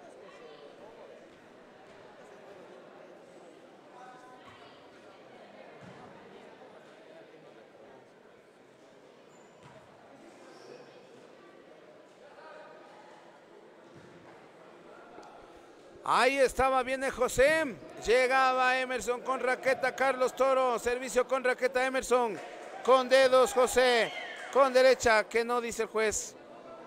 Ahí estaba, viene José. Llegaba Emerson con raqueta, Carlos Toro. Servicio con raqueta Emerson. Con dedos José. Con derecha, que no dice el juez.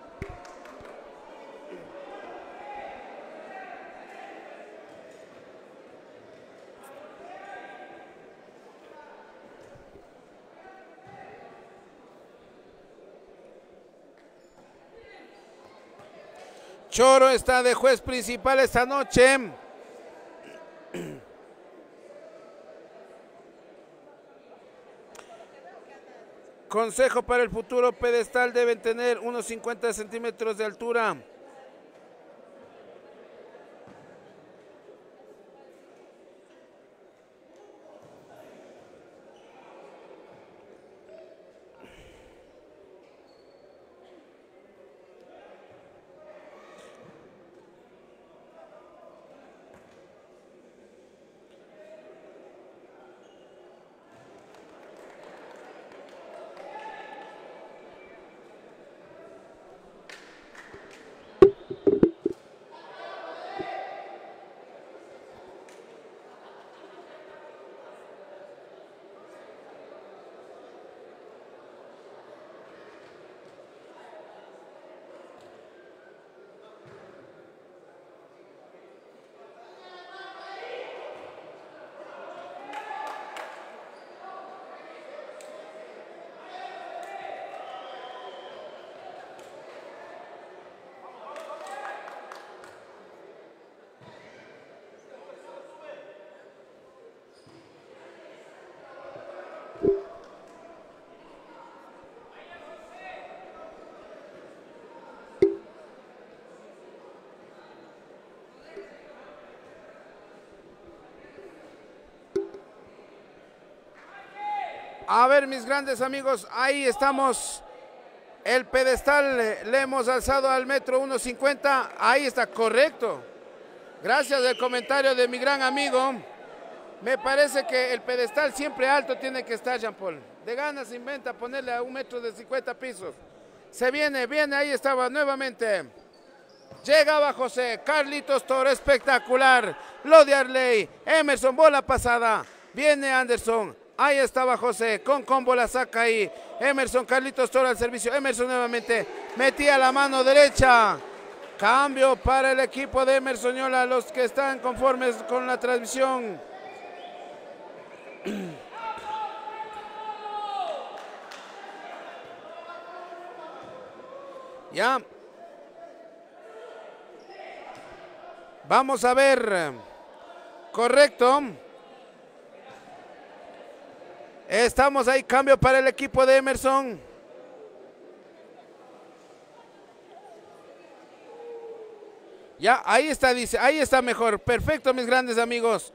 Choro está de juez principal esta noche. Consejo para el futuro pedestal, deben tener unos cincuenta centímetros de altura. A ver, mis grandes amigos, ahí estamos. El pedestal le hemos alzado al metro uno cincuenta. Ahí está, correcto. Gracias al comentario de mi gran amigo. Me parece que el pedestal siempre alto tiene que estar, Jean Paul. De ganas se inventa ponerle a un metro de cincuenta pisos. Se viene, viene, ahí estaba nuevamente. Llegaba José, Carlitos Toro, espectacular. Lo de Arley, Emerson, bola pasada. Viene Anderson, ahí estaba José, con combo la saca ahí. Emerson, Carlitos Toro al servicio. Emerson nuevamente, metía la mano derecha. Cambio para el equipo de Emerson Yola, los que están conformes con la transmisión. Ya. Vamos a ver. Correcto. Estamos ahí, cambio para el equipo de Emerson. Ya, ahí está, dice, ahí está mejor. Perfecto, mis grandes amigos.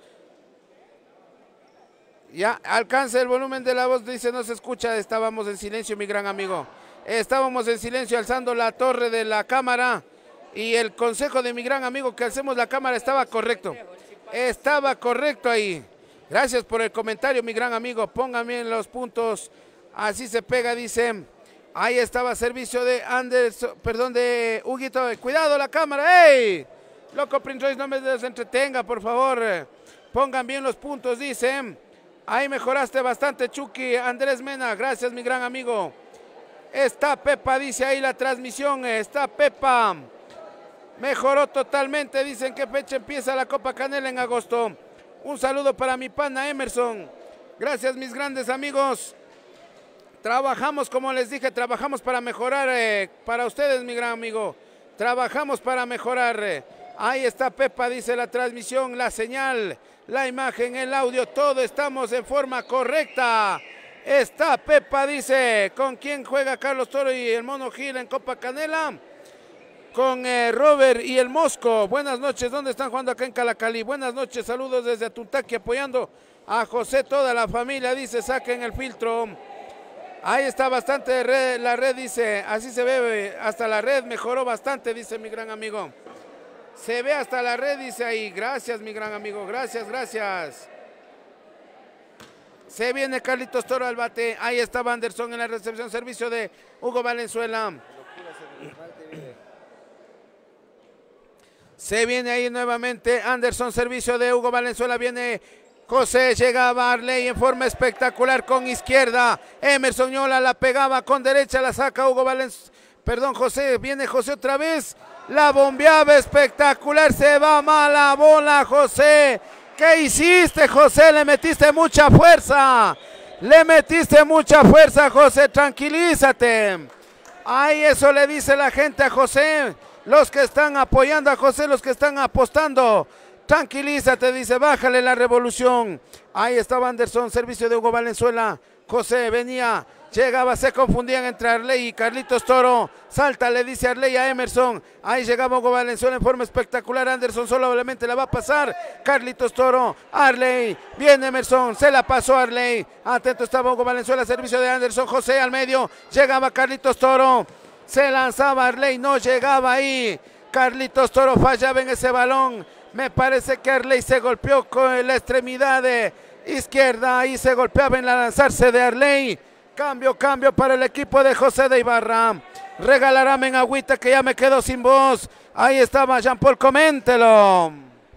Ya, alcanza el volumen de la voz, dice, no se escucha. Estábamos en silencio, mi gran amigo. Estábamos en silencio alzando la torre de la cámara. Y el consejo de mi gran amigo que alcemos la cámara estaba correcto. Estaba correcto ahí. Gracias por el comentario, mi gran amigo. Pónganme en los puntos. Así se pega, dice. Ahí estaba servicio de Anderson, perdón, de Huguito. Cuidado la cámara. ¡Ey! Loco Prince Royce, no me desentretenga, por favor. Pongan bien los puntos, dice. Ahí mejoraste bastante, Chucky. Andrés Mena, gracias, mi gran amigo. Está Pepa, dice ahí la transmisión. Está Pepa. Mejoró totalmente, dicen que fecha empieza la Copa Canela en agosto. Un saludo para mi pana Emerson. Gracias, mis grandes amigos. Trabajamos, como les dije, trabajamos para mejorar, eh, para ustedes, mi gran amigo. Trabajamos para mejorar. Eh. Ahí está Pepa, dice la transmisión, la señal, la imagen, el audio, todo estamos en forma correcta. Está Pepa, dice, ¿con quién juega Carlos Toro y el Mono Gil en Copa Canela? Con eh, Robert y el Mosco. Buenas noches, ¿dónde están jugando? Acá en Calacalí. Buenas noches, saludos desde Atuntaqui, apoyando a José, toda la familia, dice, saquen el filtro. Ahí está bastante red, la red, dice, así se ve, hasta la red mejoró bastante, dice mi gran amigo. Se ve hasta la red, dice ahí. Gracias, mi gran amigo, gracias, gracias. Se viene Carlitos Toro al bate. Ahí estaba Anderson en la recepción, servicio de Hugo Valenzuela. Se viene ahí nuevamente Anderson, servicio de Hugo Valenzuela. Viene José, llegaba Arley en forma espectacular con izquierda. Emerson Yola la pegaba con derecha, la saca Hugo Valenzuela. Perdón, José, viene José otra vez. La bombeaba espectacular, se va mala bola, José. ¿Qué hiciste, José? Le metiste mucha fuerza. Le metiste mucha fuerza, José. Tranquilízate. Ahí eso le dice la gente a José. Los que están apoyando a José, los que están apostando. Tranquilízate, dice, bájale la revolución. Ahí estaba Anderson, servicio de Hugo Valenzuela. José venía, llegaba, se confundían entre Arley y Carlitos Toro. Salta, le dice Arley a Emerson. Ahí llegaba Hugo Valenzuela en forma espectacular. Anderson solamente la va a pasar. Carlitos Toro, Arley, viene Emerson, se la pasó Arley. Atento estaba Hugo Valenzuela, servicio de Anderson. José al medio, llegaba Carlitos Toro. Se lanzaba Arley, no llegaba ahí. Carlitos Toro fallaba en ese balón. Me parece que Arley se golpeó con la extremidad de izquierda. Ahí se golpeaba en la lanzarse de Arley. Cambio, cambio para el equipo de José de Ibarra. Regalarame en agüita que ya me quedo sin voz. Ahí estaba Jean Paul, coméntelo.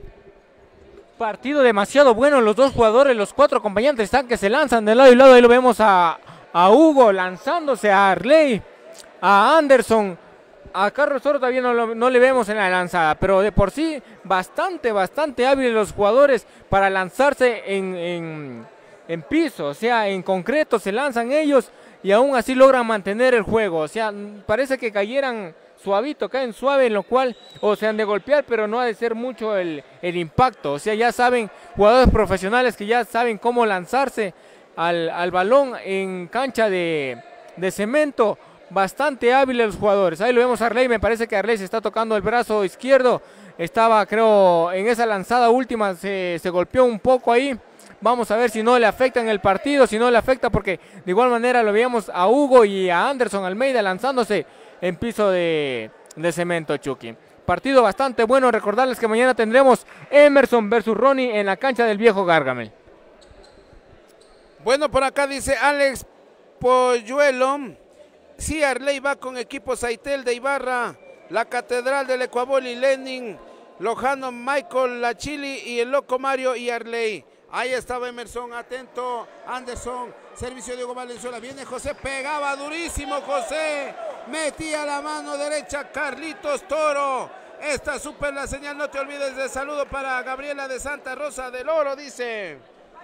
Partido demasiado bueno, los dos jugadores, los cuatro acompañantes están que se lanzan de lado y lado. Ahí lo vemos a, a Hugo lanzándose, a Arley, a Anderson. A Carlos Toro todavía no, lo, no le vemos en la lanzada, pero de por sí bastante, bastante hábiles los jugadores para lanzarse en, en, en piso, o sea, en concreto se lanzan ellos y aún así logran mantener el juego, o sea, parece que cayeran suavito, caen suave, en lo cual, o se han de golpear, pero no ha de ser mucho el, el impacto, o sea, ya saben, jugadores profesionales que ya saben cómo lanzarse al, al balón en cancha de, de cemento. Bastante hábiles los jugadores. Ahí lo vemos a Arley. Me parece que Arley se está tocando el brazo izquierdo. Estaba, creo, en esa lanzada última se, se golpeó un poco ahí. Vamos a ver si no le afecta en el partido, si no le afecta, porque de igual manera lo veíamos a Hugo y a Anderson Almeida lanzándose en piso de, de cemento, Chucky. Partido bastante bueno. Recordarles que mañana tendremos Emerson versus Ronnie en la cancha del viejo Gargamel. Bueno, por acá dice Alex Polluelo. Sí, Arley va con equipo Saitel de Ibarra, la Catedral del Ecuabol y Lenin, Lojano, Michael, La Chili y el Loco Mario y Arley. Ahí estaba Emerson, atento, Anderson, servicio de Hugo Valenzuela, viene José, pegaba durísimo José, metía la mano derecha Carlitos Toro. Está súper la señal, no te olvides de saludo para Gabriela de Santa Rosa del Oro, dice.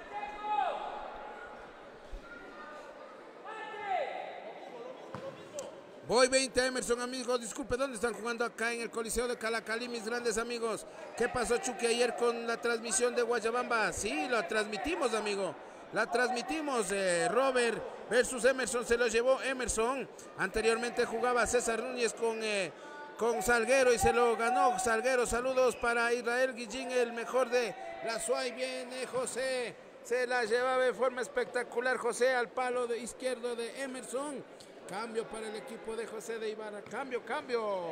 Voy veinte a Emerson, amigos. Disculpe, ¿dónde están jugando? Acá en el Coliseo de Calacalí, mis grandes amigos. ¿Qué pasó, Chucky, ayer con la transmisión de Guayabamba? Sí, la transmitimos, amigo. La transmitimos. Eh, Robert versus Emerson, se lo llevó Emerson. Anteriormente jugaba César Núñez con, eh, con Salguero y se lo ganó Salguero. Saludos para Israel Guillín, el mejor de la S U A Y. Viene José. Se la llevaba de forma espectacular José al palo de izquierdo de Emerson. Cambio para el equipo de José de Ibarra. Cambio, cambio.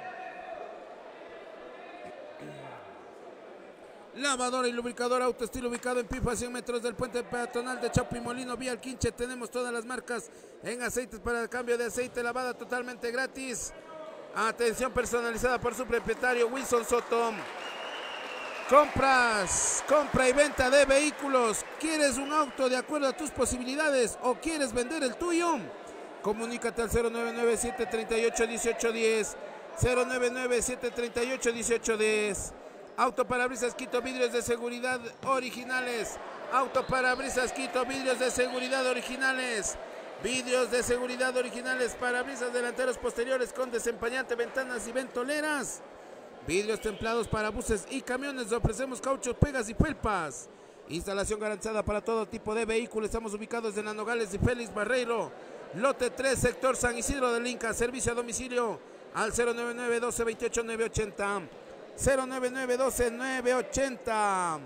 Lavadora y lubricador Autoestil, ubicado en Pipa, cien metros del puente peatonal de Chapo y Molino, vía Alquinche. Tenemos todas las marcas en aceites para el cambio de aceite, lavada totalmente gratis. Atención personalizada por su propietario Wilson Soto. Compras, compra y venta de vehículos. ¿Quieres un auto de acuerdo a tus posibilidades o quieres vender el tuyo? Comunícate al cero nueve nueve siete tres ocho uno ocho uno cero, cero nueve nueve siete tres ocho uno ocho uno cero. Auto Parabrisas Quito, vidrios de seguridad originales. Auto Parabrisas Quito, vidrios de seguridad originales. Vidrios de seguridad originales, parabrisas delanteros posteriores con desempañante, ventanas y ventoleras. Vidrios templados para buses y camiones. Ofrecemos cauchos, pegas y felpas. Instalación garantizada para todo tipo de vehículos. Estamos ubicados en la Nogales y Félix Barreiro. Lote tres, sector San Isidro del Inca. Servicio a domicilio al cero nueve nueve doce veintiocho nueve ochenta. cero nueve nueve doce nueve ochenta.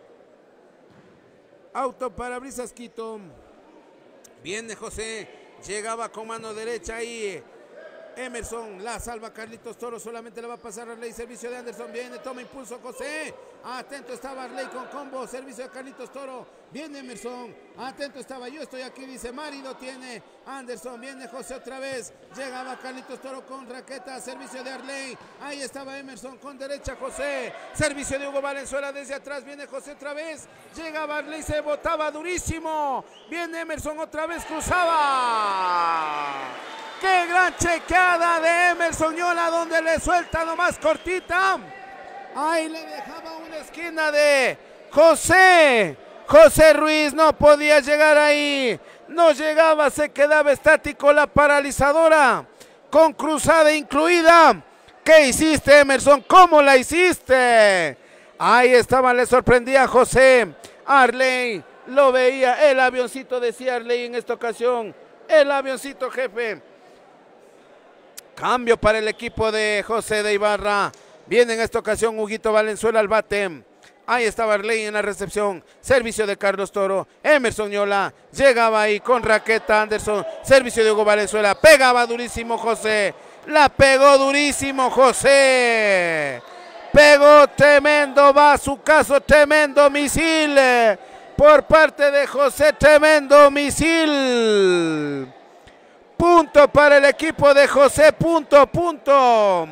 Auto Parabrisas Quito. Viene José. Llegaba con mano derecha ahí. Emerson la salva Carlitos Toro, solamente le va a pasar a Arley, servicio de Anderson, viene, toma impulso José, atento estaba Arley con combo, servicio de Carlitos Toro, viene Emerson, atento estaba, yo estoy aquí, dice Marido, tiene Anderson, viene José otra vez, llegaba Carlitos Toro con raqueta, servicio de Arley, ahí estaba Emerson con derecha José, servicio de Hugo Valenzuela desde atrás, viene José otra vez, llegaba Arley, se botaba durísimo, viene Emerson otra vez, cruzaba. ¡Qué gran chequeada de Emerson Yola, donde le suelta nomás cortita! Ahí le dejaba una esquina de José. José Ruiz no podía llegar ahí. No llegaba, se quedaba estático la paralizadora. Con cruzada incluida. ¿Qué hiciste, Emerson? ¿Cómo la hiciste? Ahí estaba, le sorprendía a José. Arley lo veía. El avioncito, decía Arley en esta ocasión. El avioncito, jefe. Cambio para el equipo de José de Ibarra. Viene en esta ocasión Huguito Valenzuela al bate. Ahí estaba Arley en la recepción. Servicio de Carlos Toro. Emerson Yola. Llegaba ahí con raqueta Anderson. Servicio de Hugo Valenzuela. Pegaba durísimo José. La pegó durísimo José. Pegó tremendo. Va a su caso. Tremendo misil. Por parte de José. Tremendo misil. Punto para el equipo de José, punto, punto.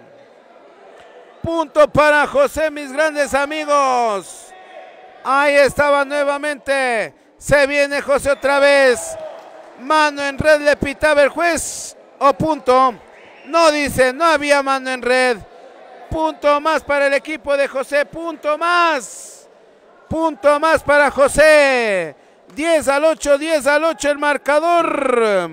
Punto para José, mis grandes amigos. Ahí estaba nuevamente. Se viene José otra vez. Mano en red le pitaba el juez. O punto. No dice, no había mano en red. Punto más para el equipo de José, punto más. Punto más para José. diez al ocho, diez al ocho el marcador.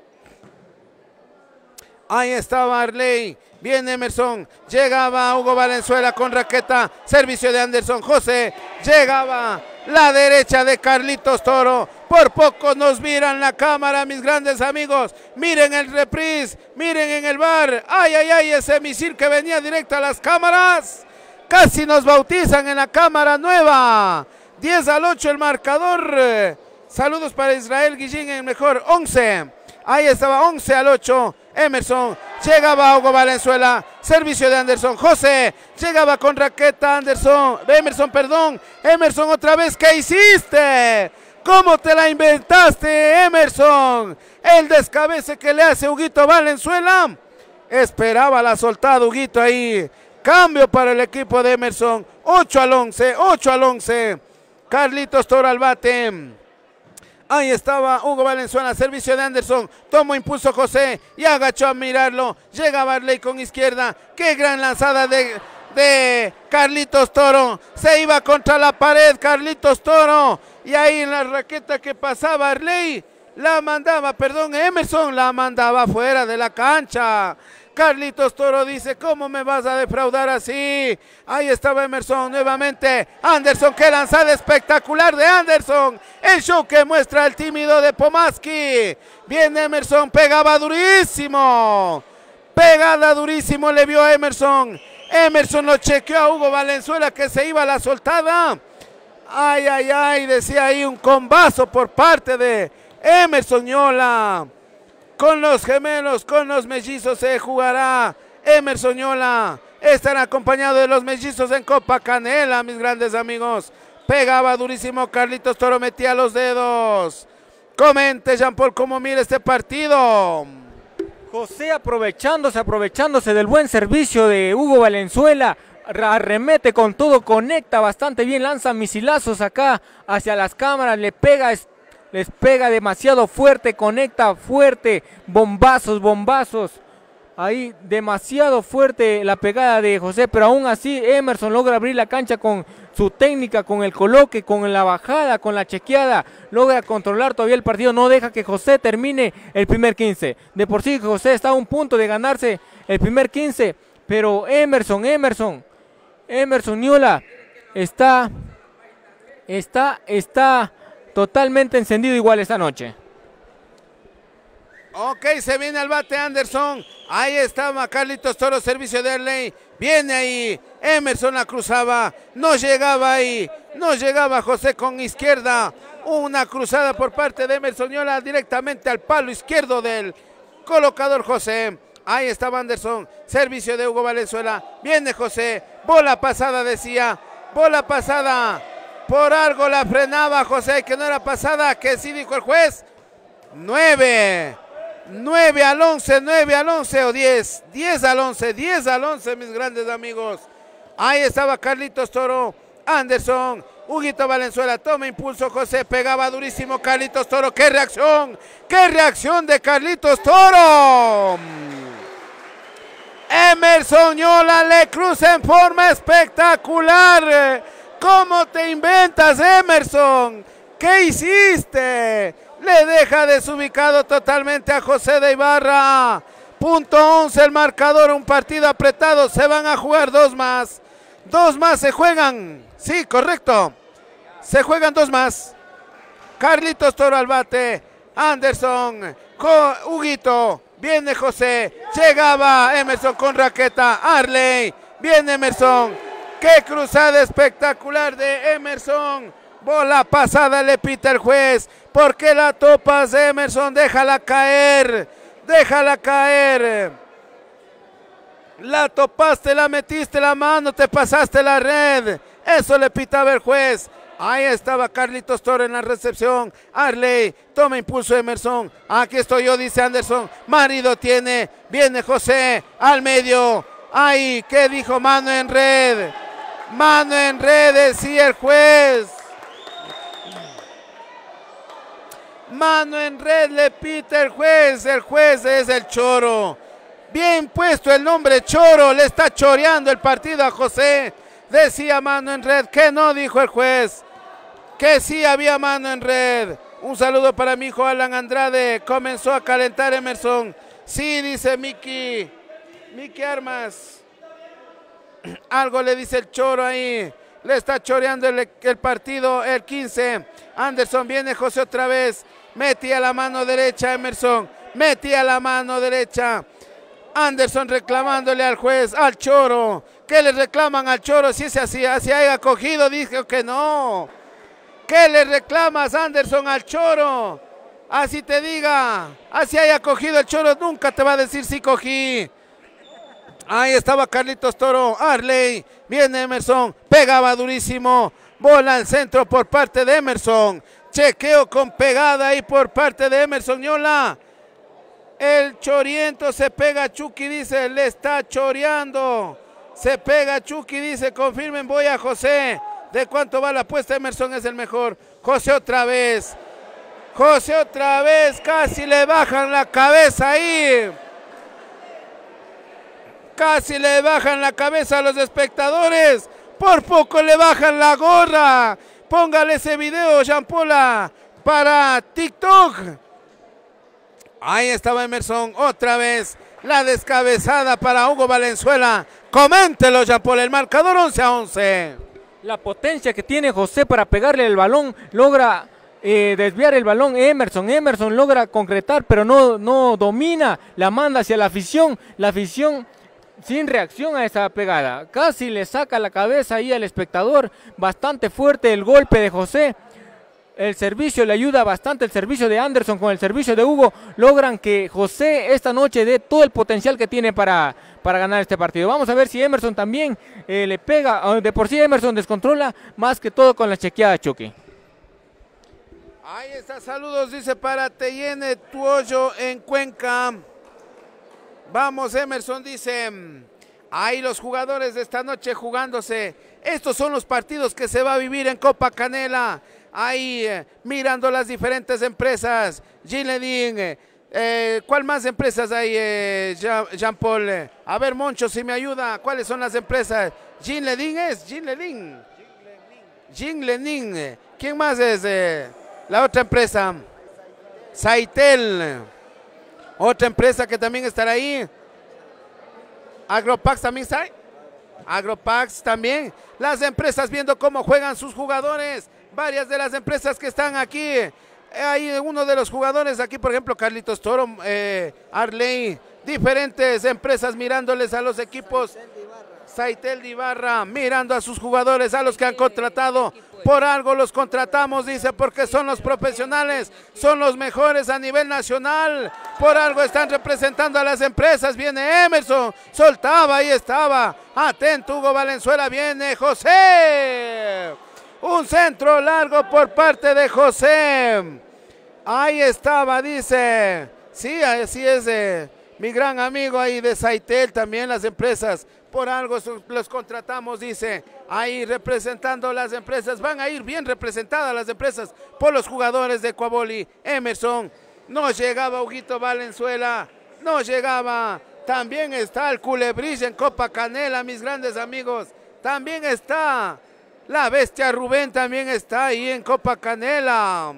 Ahí estaba Arley, viene Emerson, llegaba Hugo Valenzuela con raqueta, servicio de Anderson, José, llegaba la derecha de Carlitos Toro, por poco nos miran la cámara, mis grandes amigos, miren el reprise, miren en el bar, ay, ay, ay, ese misil que venía directo a las cámaras, casi nos bautizan en la cámara nueva diez al ocho el marcador. Eh, saludos para Israel Guillín en el mejor. once. Ahí estaba once al ocho. Emerson. Llegaba Hugo Valenzuela. Servicio de Anderson. José. Llegaba con raqueta Anderson. Emerson, perdón. Emerson otra vez. ¿Qué hiciste? ¿Cómo te la inventaste, Emerson? El descabece que le hace Huguito Valenzuela. Esperaba la soltada Huguito ahí. Cambio para el equipo de Emerson. ocho al once. ocho al once. Carlitos Toro al bate. Ahí estaba Hugo Valenzuela, servicio de Anderson, tomó impulso José y agachó a mirarlo. Llega Barley con izquierda. Qué gran lanzada de, de Carlitos Toro. Se iba contra la pared Carlitos Toro. Y ahí en la raqueta que pasaba Barley, la mandaba, perdón, Emerson, la mandaba fuera de la cancha. Carlitos Toro dice, ¿cómo me vas a defraudar así? Ahí estaba Emerson nuevamente. Anderson, qué lanzada espectacular de Anderson. El show que muestra el tímido de Pomaski. Viene Emerson, pegaba durísimo. Pegada durísimo le vio a Emerson. Emerson lo chequeó a Hugo Valenzuela que se iba a la soltada. Ay, ay, ay, decía ahí un combazo por parte de Emerson Ñola. Con los gemelos, con los mellizos se jugará Emerson Ñola. Están acompañados de los mellizos en Copa Canela, mis grandes amigos. Pegaba durísimo Carlitos Toro, metía los dedos. Comente, Jean Paul, cómo mira este partido. José aprovechándose, aprovechándose del buen servicio de Hugo Valenzuela. Arremete con todo, conecta bastante bien, lanza misilazos acá hacia las cámaras, le pega... Les pega demasiado fuerte, conecta fuerte, bombazos, bombazos. Ahí demasiado fuerte la pegada de José, pero aún así Emerson logra abrir la cancha con su técnica, con el coloque, con la bajada, con la chequeada. Logra controlar todavía el partido, no deja que José termine el primer quince. De por sí José está a un punto de ganarse el primer quince, pero Emerson, Emerson, Emerson Ñola está, está, está... totalmente encendido igual esta noche. Ok, se viene al bate Anderson. Ahí estaba Carlitos Toro, servicio de Arley. Viene ahí. Emerson la cruzaba. No llegaba ahí. No llegaba José con izquierda. Una cruzada por parte de Emerson Ñola directamente al palo izquierdo del colocador José. Ahí estaba Anderson. Servicio de Hugo Valenzuela. Viene José. Bola pasada, decía. Bola pasada. Por algo la frenaba José, que no era pasada, que sí dijo el juez. nueve, nueve al once, nueve al once o diez, diez al once, diez al once, mis grandes amigos. Ahí estaba Carlitos Toro, Anderson, Huguito Valenzuela, toma impulso José, pegaba durísimo Carlitos Toro. ¡Qué reacción! ¡Qué reacción de Carlitos Toro! Emerson Ñola le cruza en forma espectacular. ¿Cómo te inventas, Emerson? ¿Qué hiciste? Le deja desubicado totalmente a José de Ibarra. Punto once el marcador, un partido apretado. Se van a jugar dos más. Dos más se juegan. Sí, correcto. Se juegan dos más. Carlitos Toro al bate. Anderson. Huguito. Viene José. Llegaba Emerson con raqueta. Arley. Viene Emerson. ¡Qué cruzada espectacular de Emerson! Bola pasada le pita el juez. ¿Por qué la topas, Emerson? Déjala caer. Déjala caer. La topaste, la metiste la mano, te pasaste la red. Eso le pitaba el juez. Ahí estaba Carlitos Toro en la recepción. Arley, toma impulso Emerson. Aquí estoy yo, dice Anderson. Marido tiene. Viene José al medio. Ahí, ¿qué dijo? Mano en red. Mano en red, decía el juez. Mano en red, le pita el juez. El juez es el Choro. Bien puesto el nombre Choro. Le está choreando el partido a José. Decía mano en red. Que no, dijo el juez. Que sí había mano en red. Un saludo para mi hijo Alan Andrade. Comenzó a calentar Emerson. Sí, dice Miki. Miki Armas. Algo le dice el Choro ahí. Le está choreando el, el partido el quince. Anderson, viene José otra vez. Metía la mano derecha Emerson. Metía la mano derecha. Anderson reclamándole al juez, al Choro. ¿Qué le reclaman al Choro? Si ese así, así haya cogido, dijo que no. ¿Qué le reclamas, Anderson, al Choro? Así te diga, así haya cogido el Choro, nunca te va a decir sí cogí. Ahí estaba Carlitos Toro, Arley, viene Emerson, pegaba durísimo, bola al centro por parte de Emerson, chequeo con pegada ahí por parte de Emerson Ñola. El choriento se pega, Chucky dice, le está choreando, se pega Chucky, dice, confirmen, voy a José. ¿De cuánto va la apuesta? Emerson es el mejor. José otra vez, José otra vez, casi le bajan la cabeza ahí. Casi le bajan la cabeza a los espectadores. Por poco le bajan la gorra. Póngale ese video, Jean Paula, para TikTok. Ahí estaba Emerson, otra vez. La descabezada para Hugo Valenzuela. Coméntelo, Jean Paula, el marcador once a once. La potencia que tiene José para pegarle el balón, logra eh, desviar el balón. Emerson, Emerson logra concretar, pero no, no domina. La manda hacia la afición. La afición sin reacción a esa pegada, casi le saca la cabeza ahí al espectador. Bastante fuerte el golpe de José, el servicio le ayuda bastante, el servicio de Anderson con el servicio de Hugo, logran que José esta noche dé todo el potencial que tiene para, para ganar este partido. Vamos a ver si Emerson también eh, le pega, de por sí Emerson descontrola más que todo con la chequeada Chucky. Ahí está, saludos, dice para Teyene Tuoyo en Cuenca. Vamos, Emerson, dice, ahí los jugadores de esta noche jugándose. Estos son los partidos que se va a vivir en Copa Canela. Ahí eh, mirando las diferentes empresas. Ginledin, eh, eh, ¿cuál más empresas hay, eh, Jean, Jean Paul? A ver, Moncho, si me ayuda, ¿cuáles son las empresas? Ginledin es, Ginledin. Ginledin. ¿Quién más es eh, la otra empresa? Saitel. Otra empresa que también estará ahí. Agropax también está ahí. Agropax también. Las empresas viendo cómo juegan sus jugadores. Varias de las empresas que están aquí. Hay uno de los jugadores aquí, por ejemplo, Carlitos Toro, eh, Arley. Diferentes empresas mirándoles a los equipos. Saitel de Ibarra mirando a sus jugadores, a los que han contratado. Por algo los contratamos, dice, porque son los profesionales, son los mejores a nivel nacional. Por algo están representando a las empresas. Viene Emerson, soltaba, ahí estaba. Atento Hugo Valenzuela, viene José. Un centro largo por parte de José. Ahí estaba, dice. Sí, así es, eh, mi gran amigo ahí de Saitel, también las empresas. Por algo los contratamos, dice, ahí representando las empresas, van a ir bien representadas las empresas por los jugadores de Coaboli. Emerson, no llegaba Huguito Valenzuela, no llegaba, también está el Culebrilla en Copa Canela, mis grandes amigos, también está la Bestia Rubén, también está ahí en Copa Canela.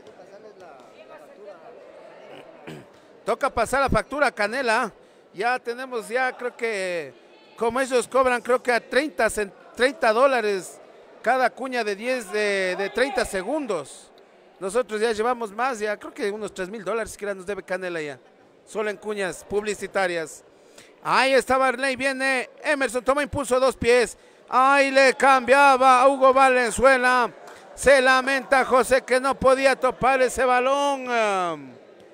Toca pasar la factura a Canela, ya tenemos, ya creo que... Como ellos cobran, creo que a treinta, treinta dólares cada cuña de diez de, de treinta segundos. Nosotros ya llevamos más, ya creo que unos tres mil dólares que nos debe Canela ya. Solo en cuñas publicitarias. Ahí está Barley, viene Emerson, toma impulso a dos pies. Ahí le cambiaba a Hugo Valenzuela. Se lamenta José que no podía topar ese balón.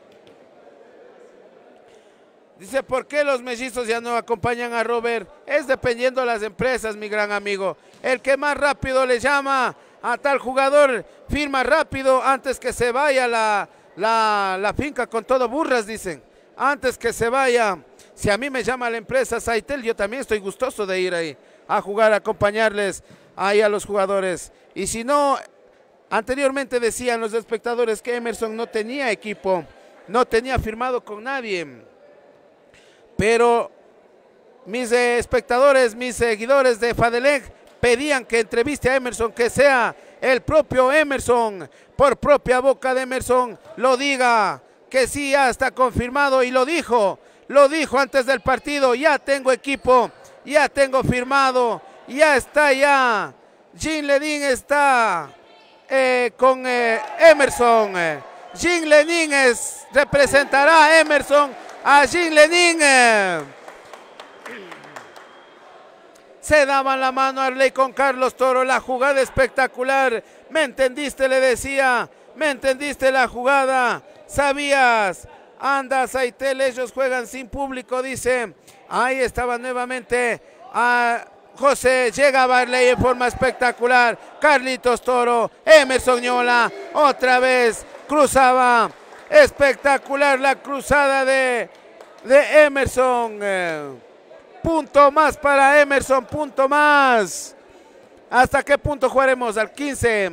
Dice, ¿por qué los mellizos ya no acompañan a Robert? Es dependiendo de las empresas, mi gran amigo. El que más rápido le llama a tal jugador, firma rápido antes que se vaya la, la, la finca con todo burras, dicen. Antes que se vaya. Si a mí me llama la empresa Saitel, yo también estoy gustoso de ir ahí a jugar, a acompañarles ahí a los jugadores. Y si no, anteriormente decían los espectadores que Emerson no tenía equipo, no tenía firmado con nadie. Pero mis eh, espectadores, mis seguidores de Fadelec pedían que entreviste a Emerson, que sea el propio Emerson, por propia boca de Emerson, lo diga, que sí, ya está confirmado y lo dijo, lo dijo antes del partido, ya tengo equipo, ya tengo firmado, ya está ya, Ginledin está eh, con eh, Emerson, Ginledin es, representará a Emerson, a Ginledin. Se daban la mano Arley con Carlos Toro, la jugada espectacular. ¿Me entendiste? Le decía, ¿me entendiste la jugada? ¿Sabías? Anda, Saitel, ellos juegan sin público, dice. Ahí estaba nuevamente a José, llega Arley en forma espectacular. Carlitos Toro, Emerson Ñola, otra vez cruzaba. Espectacular la cruzada de, de Emerson. Eh, punto más para Emerson, punto más. ¿Hasta qué punto jugaremos? Al quince.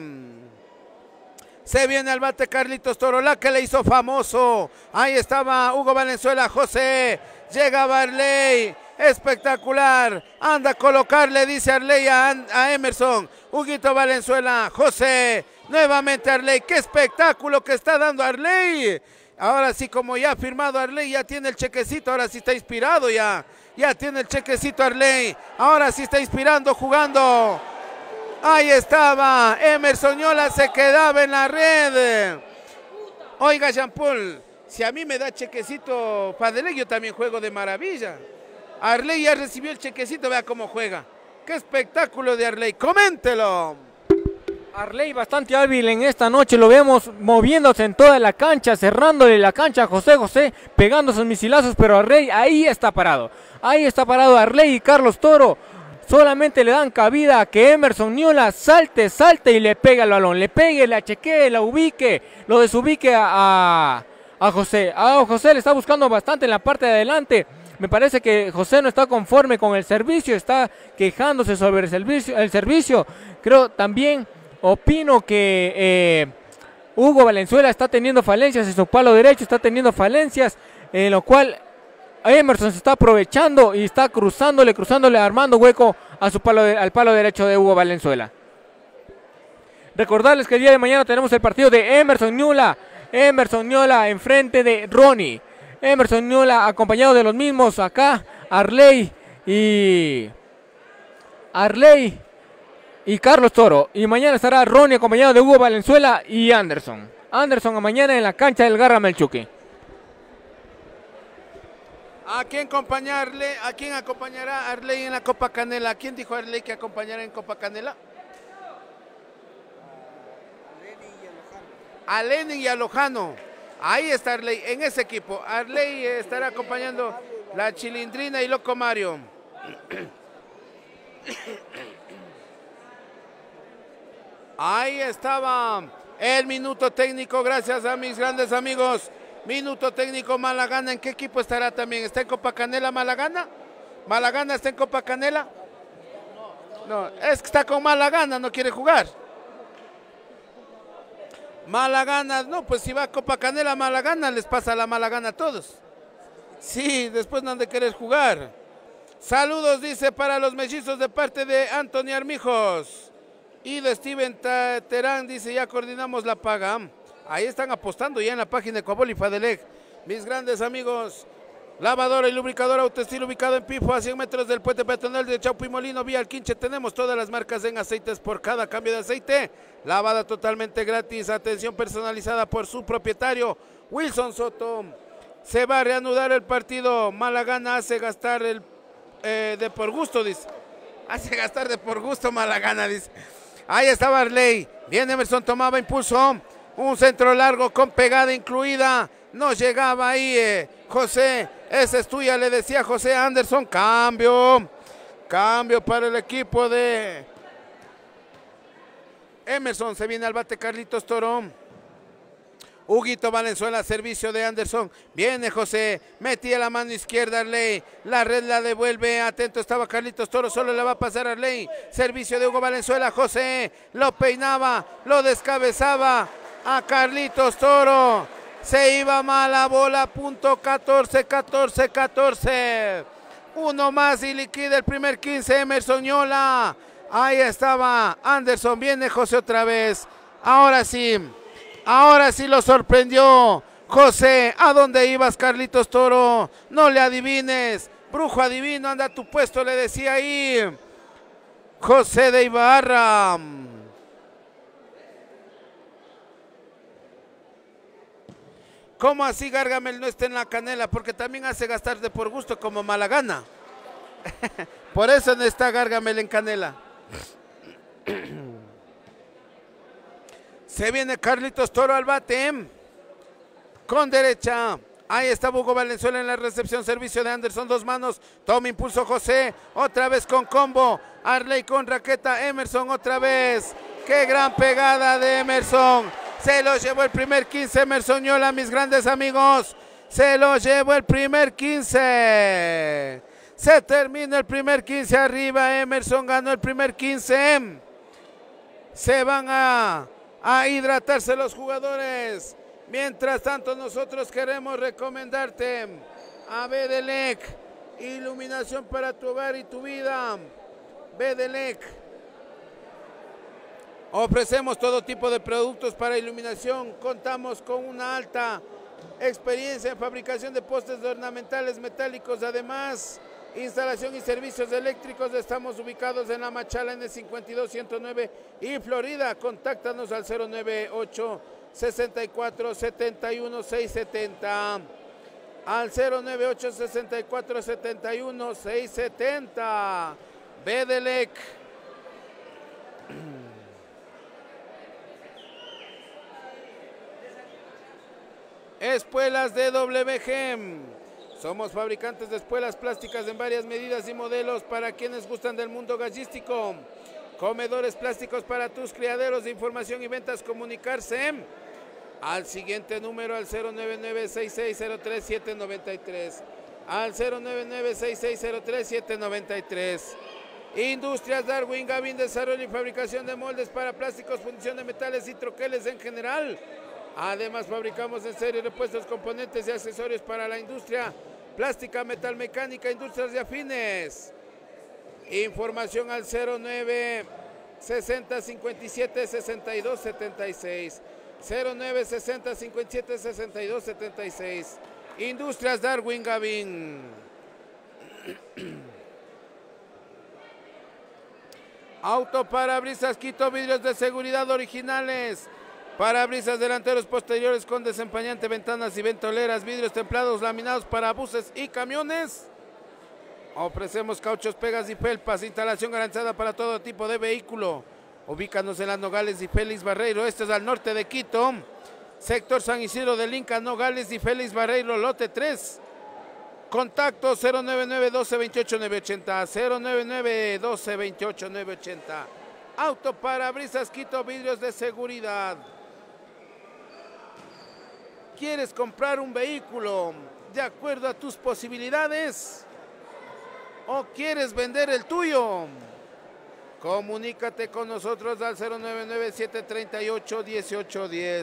Se viene al bate Carlitos Toro, la que le hizo famoso. Ahí estaba Hugo Valenzuela, José. Llega Arley, espectacular. Anda a colocarle, dice Arley a, a Emerson. Huguito Valenzuela, José. Nuevamente Arley, qué espectáculo que está dando Arley. Ahora sí, como ya ha firmado Arley, ya tiene el chequecito, ahora sí está inspirado ya. Ya tiene el chequecito Arley. Ahora sí está inspirando, jugando. Ahí estaba, Emerson Ñola se quedaba en la red. Oiga, Jean Paul, si a mí me da chequecito Fadele, yo también juego de maravilla. Arley ya recibió el chequecito, vea cómo juega. Qué espectáculo de Arley, coméntelo. Arley bastante hábil en esta noche, lo vemos moviéndose en toda la cancha, cerrándole la cancha a José José, pegando sus misilazos, pero Arley ahí está parado. Ahí está parado Arley y Carlos Toro. Solamente le dan cabida a que Emerson Ñola salte, salte y le pegue al balón. Le pegue, la chequee, la ubique, lo desubique a, a, a José. A José le está buscando bastante en la parte de adelante. Me parece que José no está conforme con el servicio, está quejándose sobre el servicio. El servicio. Creo también, opino que eh, Hugo Valenzuela está teniendo falencias en su palo derecho, está teniendo falencias, en lo cual Emerson se está aprovechando y está cruzándole, cruzándole, armando hueco a su palo de, al palo derecho de Hugo Valenzuela. Recordarles que el día de mañana tenemos el partido de Emerson Ñola. Emerson Ñola enfrente de Ronnie. Emerson Ñola acompañado de los mismos acá, Arley y Arley y Carlos Toro. Y mañana estará Ronnie acompañado de Hugo Valenzuela y Anderson. Anderson mañana en la cancha del Garra Melchuque. ¿A quién acompañarle? ¿A quién acompañará Arley en la Copa Canela? ¿Quién dijo Arley que acompañará en Copa Canela? A Lenin y a Lojano. Ahí está Arley, en ese equipo. Arley estará acompañando la Chilindrina y Loco Mario. Ahí estaba el minuto técnico, gracias a mis grandes amigos. Minuto técnico Malagana, ¿en qué equipo estará también? ¿Está en Copa Canela Malagana? ¿Malagana está en Copa Canela? No, es que está con Malagana, no quiere jugar. Malagana, no, pues si va a Copa Canela Malagana, les pasa la Malagana a todos. Sí, después no han de querer jugar. Saludos, dice, para los mellizos de parte de Anthony Armijos. Y de Steven Terán, dice, ya coordinamos la paga. Ahí están apostando ya en la página de Coabol y Fadelec. Mis grandes amigos, lavadora y lubricadora Autoestil ubicado en Pifo a cien metros del puente peatonal de Chaupo y Molino vía Alquinche. Tenemos todas las marcas en aceites por cada cambio de aceite. Lavada totalmente gratis, atención personalizada por su propietario Wilson Soto. Se va a reanudar el partido. Malagana hace gastar el eh, de por gusto, dice. Hace gastar de por gusto Malagana, dice. Ahí estaba Arley. Bien, Emerson tomaba impulso. Un centro largo con pegada incluida. No llegaba ahí eh, José. Esa es tuya, le decía José Anderson. Cambio. Cambio para el equipo de Emerson. Se viene al bate Carlitos Toro. Huguito Valenzuela, servicio de Anderson. Viene José. Metía la mano izquierda Arley. La red la devuelve. Atento estaba Carlitos Toro. Solo le va a pasar a Arley. Servicio de Hugo Valenzuela. José lo peinaba. Lo descabezaba a Carlitos Toro. Se iba mal la bola. Punto catorce, catorce, catorce. Uno más y liquida el primer quince. Emerson Ñola. Ahí estaba Anderson. Viene José otra vez. Ahora sí. Ahora sí lo sorprendió José. ¿A dónde ibas, Carlitos Toro? No le adivines. Brujo adivino, anda a tu puesto, le decía ahí José de Ibarra. ¿Cómo así Gargamel no está en la canela? Porque también hace gastar de por gusto como Malagana. Por eso no está Gárgamel en canela. Se viene Carlitos Toro al bate. Con derecha. Ahí está Hugo Valenzuela en la recepción. Servicio de Anderson. Dos manos. Toma impulso José. Otra vez con combo. Arley con raqueta. Emerson otra vez. Qué gran pegada de Emerson. Se lo llevó el primer quince. Emerson Yola, mis grandes amigos. Se lo llevó el primer quince. Se termina el primer quince arriba. Emerson ganó el primer quince. Se van a, a hidratarse los jugadores. Mientras tanto, nosotros queremos recomendarte a Bedelec. Iluminación para tu hogar y tu vida. Bedelec. Ofrecemos todo tipo de productos para iluminación. Contamos con una alta experiencia en fabricación de postes ornamentales metálicos. Además, instalación y servicios eléctricos. Estamos ubicados en La Machala N cincuenta y dos ciento nueve y Florida. Contáctanos al cero nueve ocho, sesenta y cuatro, setenta y uno, seiscientos setenta. Al cero nueve ocho, sesenta y cuatro, setenta y uno, seiscientos setenta. Bedelec. Espuelas de W G. Somos fabricantes de espuelas plásticas en varias medidas y modelos para quienes gustan del mundo gallístico. Comedores plásticos para tus criaderos. De información y ventas, comunicarse al siguiente número, al cero nueve nueve, seis seis cero tres, siete nueve tres. Al cero nueve nueve, seis seis cero tres, siete nueve tres. Industrias Darwin Gavin, desarrollo y fabricación de moldes para plásticos, fundición de metales y troqueles en general. Además, fabricamos en serie repuestos, componentes y accesorios para la industria plástica, metal mecánica, industrias y afines. Información al cero nueve sesenta, cincuenta y siete, sesenta y dos, setenta y seis. cero nueve sesenta, cincuenta y siete, sesenta y dos, setenta y seis. Industrias Darwin Gavin. Autoparabrisas Quito, vidrios de seguridad originales. Parabrisas delanteros posteriores con desempañante, ventanas y ventoleras, vidrios templados laminados para buses y camiones. Ofrecemos cauchos, pegas y felpas, instalación garantizada para todo tipo de vehículo. Ubícanos en las Nogales y Félix Barreiro, este es al norte de Quito. Sector San Isidro del Inca, Nogales y Félix Barreiro, lote tres. Contacto cero nueve nueve, doce, veintiocho, novecientos ochenta, cero nueve nueve, doce, veintiocho, novecientos ochenta. Autoparabrisas Quito, vidrios de seguridad. ¿Quieres comprar un vehículo de acuerdo a tus posibilidades? ¿O quieres vender el tuyo? Comunícate con nosotros al cero nueve nueve, siete tres ocho, uno ocho uno cero.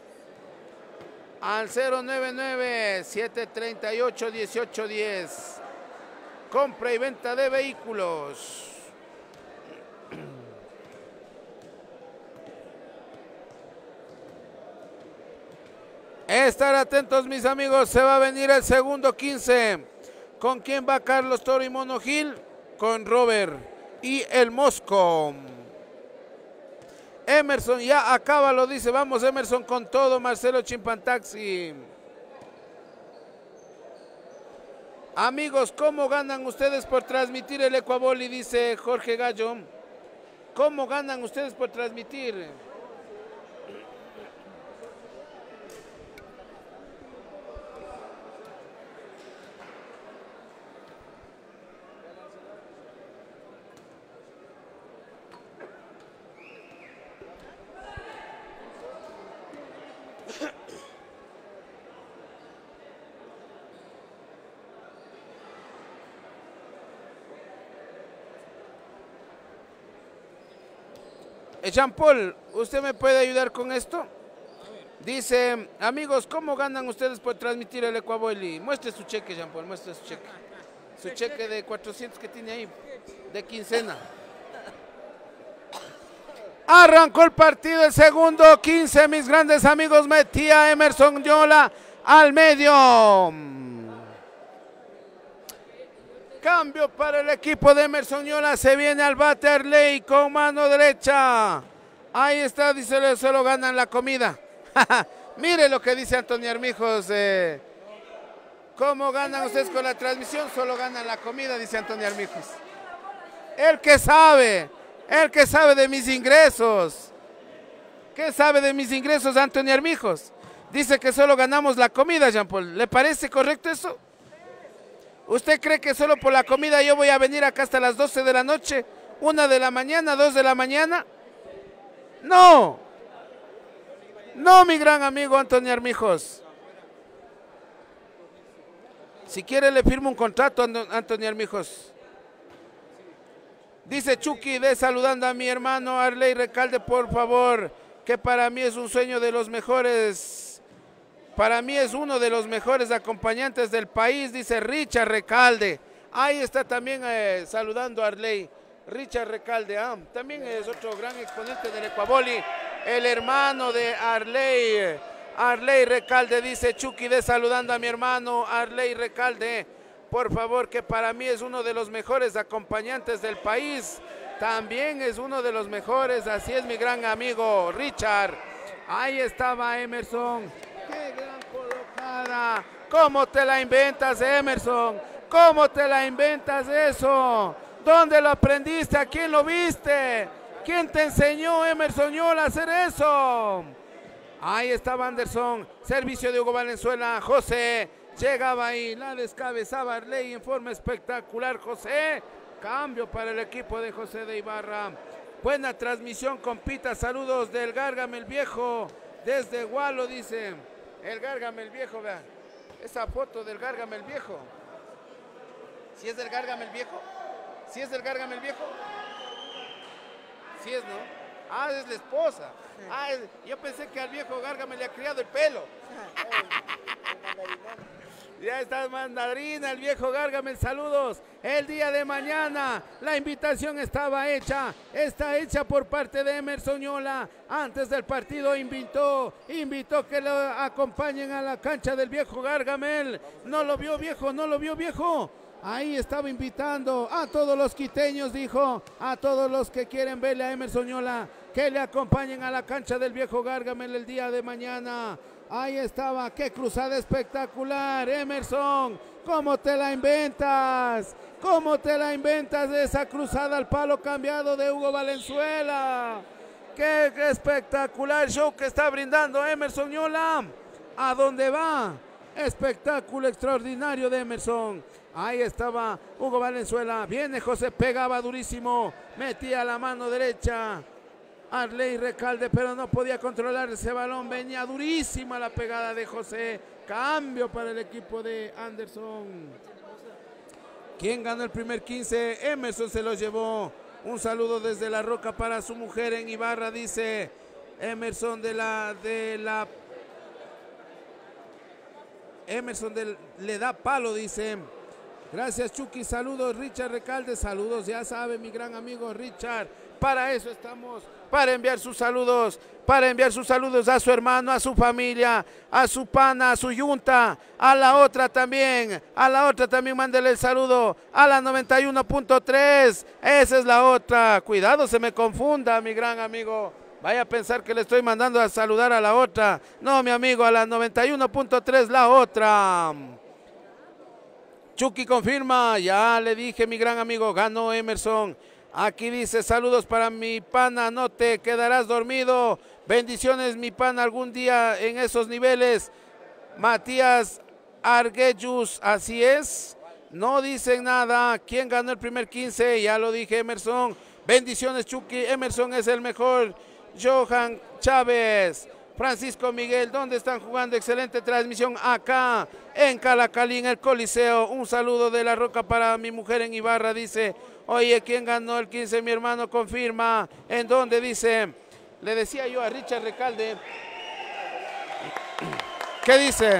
Al cero nueve nueve, siete tres ocho, uno ocho uno cero. Compra y venta de vehículos. Estar atentos, mis amigos, se va a venir el segundo quince. ¿Con quién va Carlos Toro y Mono Gil? Con Robert y el Mosco. Emerson ya acaba, lo dice. Vamos, Emerson, con todo. Marcelo Chimpantaxi. Amigos, ¿cómo ganan ustedes por transmitir el Ecuaboli? Dice Jorge Gallo. ¿Cómo ganan ustedes por transmitir? Jean Paul, ¿usted me puede ayudar con esto? Dice, amigos, ¿cómo ganan ustedes por transmitir el Ecuaboli? Muestre su cheque, Jean Paul, muestre su cheque. Su cheque de cuatrocientos que tiene ahí, de quincena. Arrancó el partido, el segundo quince, mis grandes amigos. Metía Emerson Yola al medio. Cambio para el equipo de Emerson Yola. Se viene al bate Arley con mano derecha. Ahí está, dice, se lo ganan la comida. Mire lo que dice Antonio Armijos. Eh. ¿Cómo ganan ustedes con la transmisión? Solo ganan la comida, dice Antonio Armijos. El que sabe, el que sabe de mis ingresos. ¿Qué sabe de mis ingresos, Antonio Armijos? Dice que solo ganamos la comida, Jean Paul. ¿Le parece correcto eso? ¿Usted cree que solo por la comida yo voy a venir acá hasta las doce de la noche? ¿Una de la mañana, dos de la mañana? No. No, mi gran amigo Antonio Armijos. Si quiere le firmo un contrato a Antonio Armijos. Dice Chucky, de saludando a mi hermano Arley Recalde, por favor, que para mí es un sueño de los mejores, para mí es uno de los mejores acompañantes del país, dice Richard Recalde. Ahí está también eh, saludando a Arley, Richard Recalde, ah, también es otro gran exponente del Ecuavoli, el hermano de Arley, Arley Recalde, dice Chucky, de saludando a mi hermano Arley Recalde, por favor, que para mí es uno de los mejores acompañantes del país, también es uno de los mejores, así es mi gran amigo Richard. Ahí estaba Emerson, qué gran colocada, ¿cómo te la inventas, Emerson? ¿Cómo te la inventas eso? ¿Dónde lo aprendiste? ¿A quién lo viste? ¿Quién te enseñó, Emerson Yola, a hacer eso? Ahí estaba Anderson, servicio de Hugo Valenzuela, José, llegaba ahí, la descabezaba Arley en forma espectacular, José, cambio para el equipo de José de Ibarra. Buena transmisión, compita, saludos del Gárgame Viejo, desde Gualo, dice, el Gárgame Viejo, vean, esa foto del Gárgame Viejo. ¿Si es del Gárgame Viejo? ¿Si es del Gárgame Viejo? Sí es, ¿no? Ah, es la esposa. Ah, es, yo pensé que al viejo Gárgame le ha criado el pelo. Ya está mandarina, el viejo Gárgame, saludos. El día de mañana, la invitación estaba hecha, está hecha por parte de Emerson Yola. Antes del partido invitó, invitó que lo acompañen a la cancha del viejo Gárgame. No lo vio viejo, no lo vio viejo. Ahí estaba invitando a todos los quiteños, dijo, a todos los que quieren verle a Emerson Yola, que le acompañen a la cancha del viejo Gárgame el día de mañana. Ahí estaba, qué cruzada espectacular, Emerson, ¿cómo te la inventas? ¿Cómo te la inventas de esa cruzada al palo cambiado de Hugo Valenzuela? Qué espectacular show que está brindando Emerson Yola. ¿A dónde va? Espectáculo extraordinario de Emerson. Ahí estaba Hugo Valenzuela, viene José, pegaba durísimo, metía la mano derecha, Arley Recalde, pero no podía controlar ese balón, venía durísima la pegada de José, cambio para el equipo de Anderson. ¿Quién ganó el primer quince? Emerson se lo llevó, un saludo desde La Roca para su mujer en Ibarra, dice Emerson de la, de la, Emerson de, le da palo, dice. Gracias Chucky, saludos Richard Recalde, saludos, ya sabe mi gran amigo Richard, para eso estamos, para enviar sus saludos, para enviar sus saludos a su hermano, a su familia, a su pana, a su yunta, a la otra también, a la otra también mándele el saludo, a la noventa y uno punto tres, esa es la otra, cuidado se me confunda mi gran amigo, vaya a pensar que le estoy mandando a saludar a la otra, no mi amigo, a la noventa y uno punto tres la otra. Chucky confirma, ya le dije mi gran amigo, ganó Emerson. Aquí dice, saludos para mi pana, no te quedarás dormido. Bendiciones mi pana, algún día en esos niveles. Matías Arguellus, así es. No dicen nada. ¿Quién ganó el primer quince? Ya lo dije, Emerson. Bendiciones Chucky, Emerson es el mejor. Johan Chávez. Francisco Miguel, ¿dónde están jugando? Excelente transmisión acá en Calacalí, en el Coliseo. Un saludo de La Roca para mi mujer en Ibarra, dice, oye, ¿quién ganó el quince? Mi hermano confirma. ¿En dónde? Dice, le decía yo a Richard Recalde. ¿Qué dice?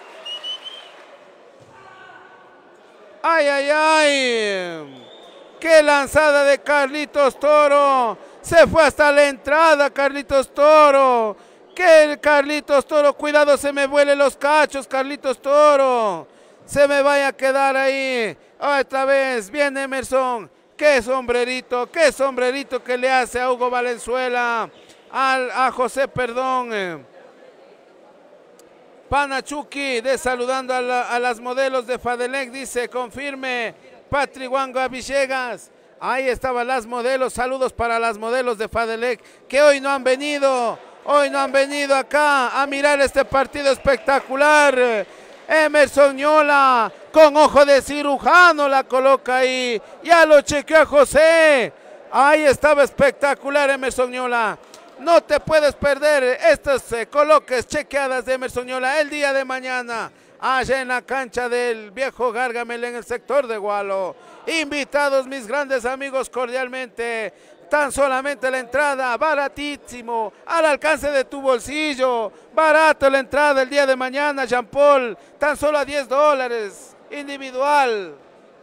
¡Ay, ay, ay! ¡Qué lanzada de Carlitos Toro! Se fue hasta la entrada Carlitos Toro. ¡Qué Carlitos Toro! Cuidado, se me vuelen los cachos, Carlitos Toro. Se me vaya a quedar ahí. Otra vez, viene Emerson. ¡Qué sombrerito! ¡Qué sombrerito que le hace a Hugo Valenzuela! Al, a José, perdón. Pana Chucky, de saludando a, la, a las modelos de Fadelec, dice, confirme, Patri Wanga Villegas. Ahí estaban las modelos, saludos para las modelos de Fadelec, que hoy no han venido, hoy no han venido acá a mirar este partido espectacular. Emerson Ñola, con ojo de cirujano la coloca ahí, ya lo chequeó a José. Ahí estaba espectacular Emerson Ñola. No te puedes perder estos eh, coloques chequeadas de Emerson Ñola el día de mañana, allá en la cancha del viejo Gárgamel en el sector de Gualo. Invitados mis grandes amigos cordialmente, tan solamente la entrada, baratísimo, al alcance de tu bolsillo, barato la entrada el día de mañana, Jean Paul, tan solo a diez dólares, individual.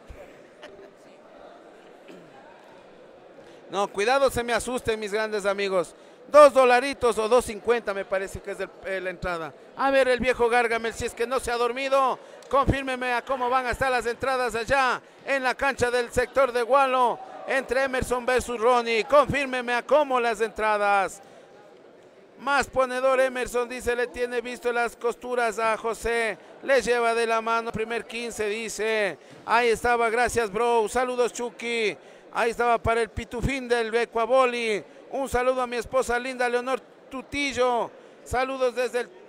No, cuidado se me asusten mis grandes amigos. Dos dolaritos o dos cincuenta me parece que es el, eh, la entrada. A ver el viejo Gárgamel, si es que no se ha dormido, confírmeme a cómo van a estar las entradas allá en la cancha del sector de Gualo, entre Emerson versus Ronnie. Confírmeme a cómo las entradas. Más ponedor Emerson, dice, le tiene visto las costuras a José, le lleva de la mano, primer quince, dice. Ahí estaba, gracias bro, saludos Chucky. Ahí estaba para el pitufín del Ecuaboli. Un saludo a mi esposa linda, Leonor Tutillo. Saludos desde el...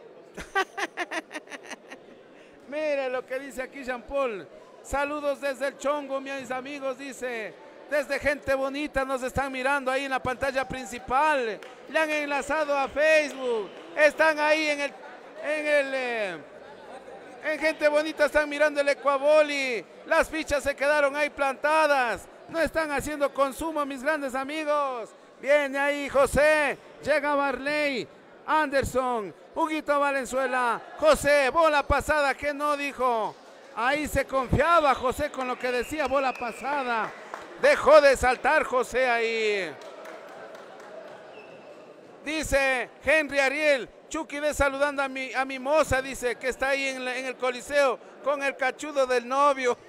Mira lo que dice aquí Jean Paul. Saludos desde el Chongo, mis amigos, dice. Desde Gente Bonita nos están mirando ahí en la pantalla principal. Le han enlazado a Facebook. Están ahí en el... En el eh, en Gente Bonita están mirando el Ecuaboli. Las fichas se quedaron ahí plantadas. No están haciendo consumo, mis grandes amigos. Viene ahí José, llega Barley, Anderson, Huguito Valenzuela, José, bola pasada, que no dijo. Ahí se confiaba José con lo que decía, bola pasada. Dejó de saltar José ahí. Dice Henry Ariel, Chucky de saludando a mi, a mi moza, dice, que está ahí en, la, en el Coliseo con el cachudo del novio.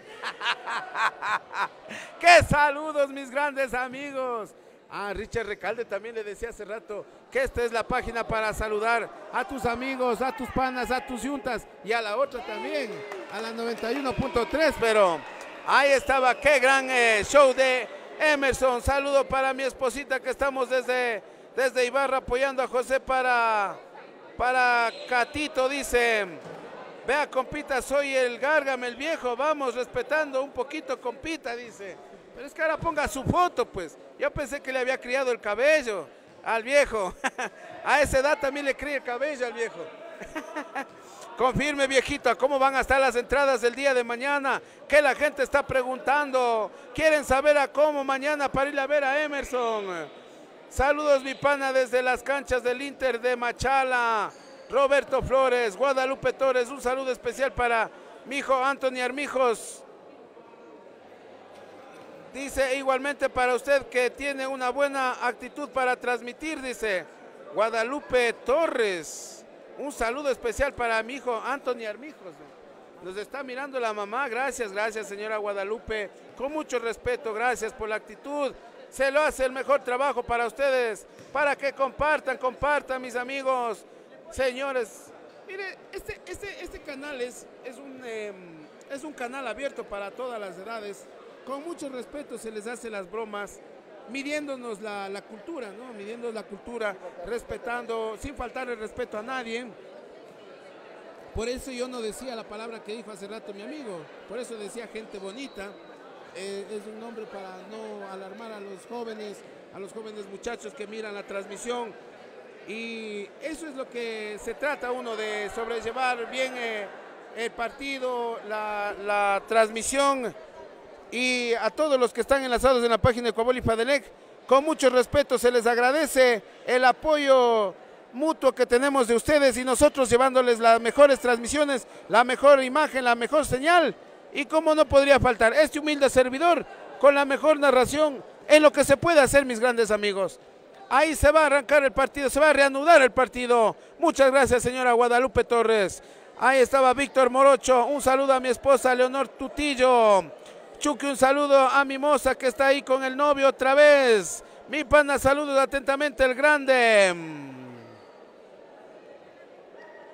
¡Qué saludos, mis grandes amigos! Ah, Richard Recalde también le decía hace rato que esta es la página para saludar a tus amigos, a tus panas, a tus yuntas y a la otra también, a la noventa y uno punto tres, pero ahí estaba, qué gran eh, show de Emerson. Saludo para mi esposita que estamos desde, desde Ibarra apoyando a José para, para Catito, dice. Vea, compita, soy el Gárgamel viejo, vamos respetando un poquito, compita, dice. Pero es que ahora ponga su foto, pues. Yo pensé que le había criado el cabello al viejo. A esa edad también le cría el cabello al viejo. Confirme, viejito, ¿cómo van a estar las entradas del día de mañana? Que la gente está preguntando. Quieren saber a cómo mañana para ir a ver a Emerson. Saludos, mi pana, desde las canchas del Inter de Machala. Roberto Flores, Guadalupe Torres, un saludo especial para mi hijo Anthony Armijos. Dice igualmente para usted que tiene una buena actitud para transmitir, dice Guadalupe Torres. Un saludo especial para mi hijo Anthony Armijos. Nos está mirando la mamá, gracias, gracias señora Guadalupe. Con mucho respeto, gracias por la actitud. Se lo hace el mejor trabajo para ustedes, para que compartan, compartan mis amigos. Señores, mire, este, este, este canal es, es, un, eh, es un canal abierto para todas las edades. Con mucho respeto se les hace las bromas, midiéndonos la, la cultura, ¿no? Midiéndonos la cultura, respetando, sin faltar el respeto a nadie. Por eso yo no decía la palabra que dijo hace rato mi amigo, por eso decía gente bonita. Eh, es un nombre para no alarmar a los jóvenes, a los jóvenes muchachos que miran la transmisión. Y eso es lo que se trata uno, de sobrellevar bien eh, el partido, la, la transmisión. Y a todos los que están enlazados en la página de Ecuaboli Fadelec, con mucho respeto se les agradece el apoyo mutuo que tenemos de ustedes y nosotros llevándoles las mejores transmisiones, la mejor imagen, la mejor señal. Y cómo no podría faltar este humilde servidor con la mejor narración en lo que se puede hacer, mis grandes amigos. Ahí se va a arrancar el partido, se va a reanudar el partido. Muchas gracias, señora Guadalupe Torres. Ahí estaba Víctor Morocho. Un saludo a mi esposa Leonor Tutillo. Chucky, un saludo a mi moza que está ahí con el novio otra vez. Mi pana, saludos atentamente, el grande.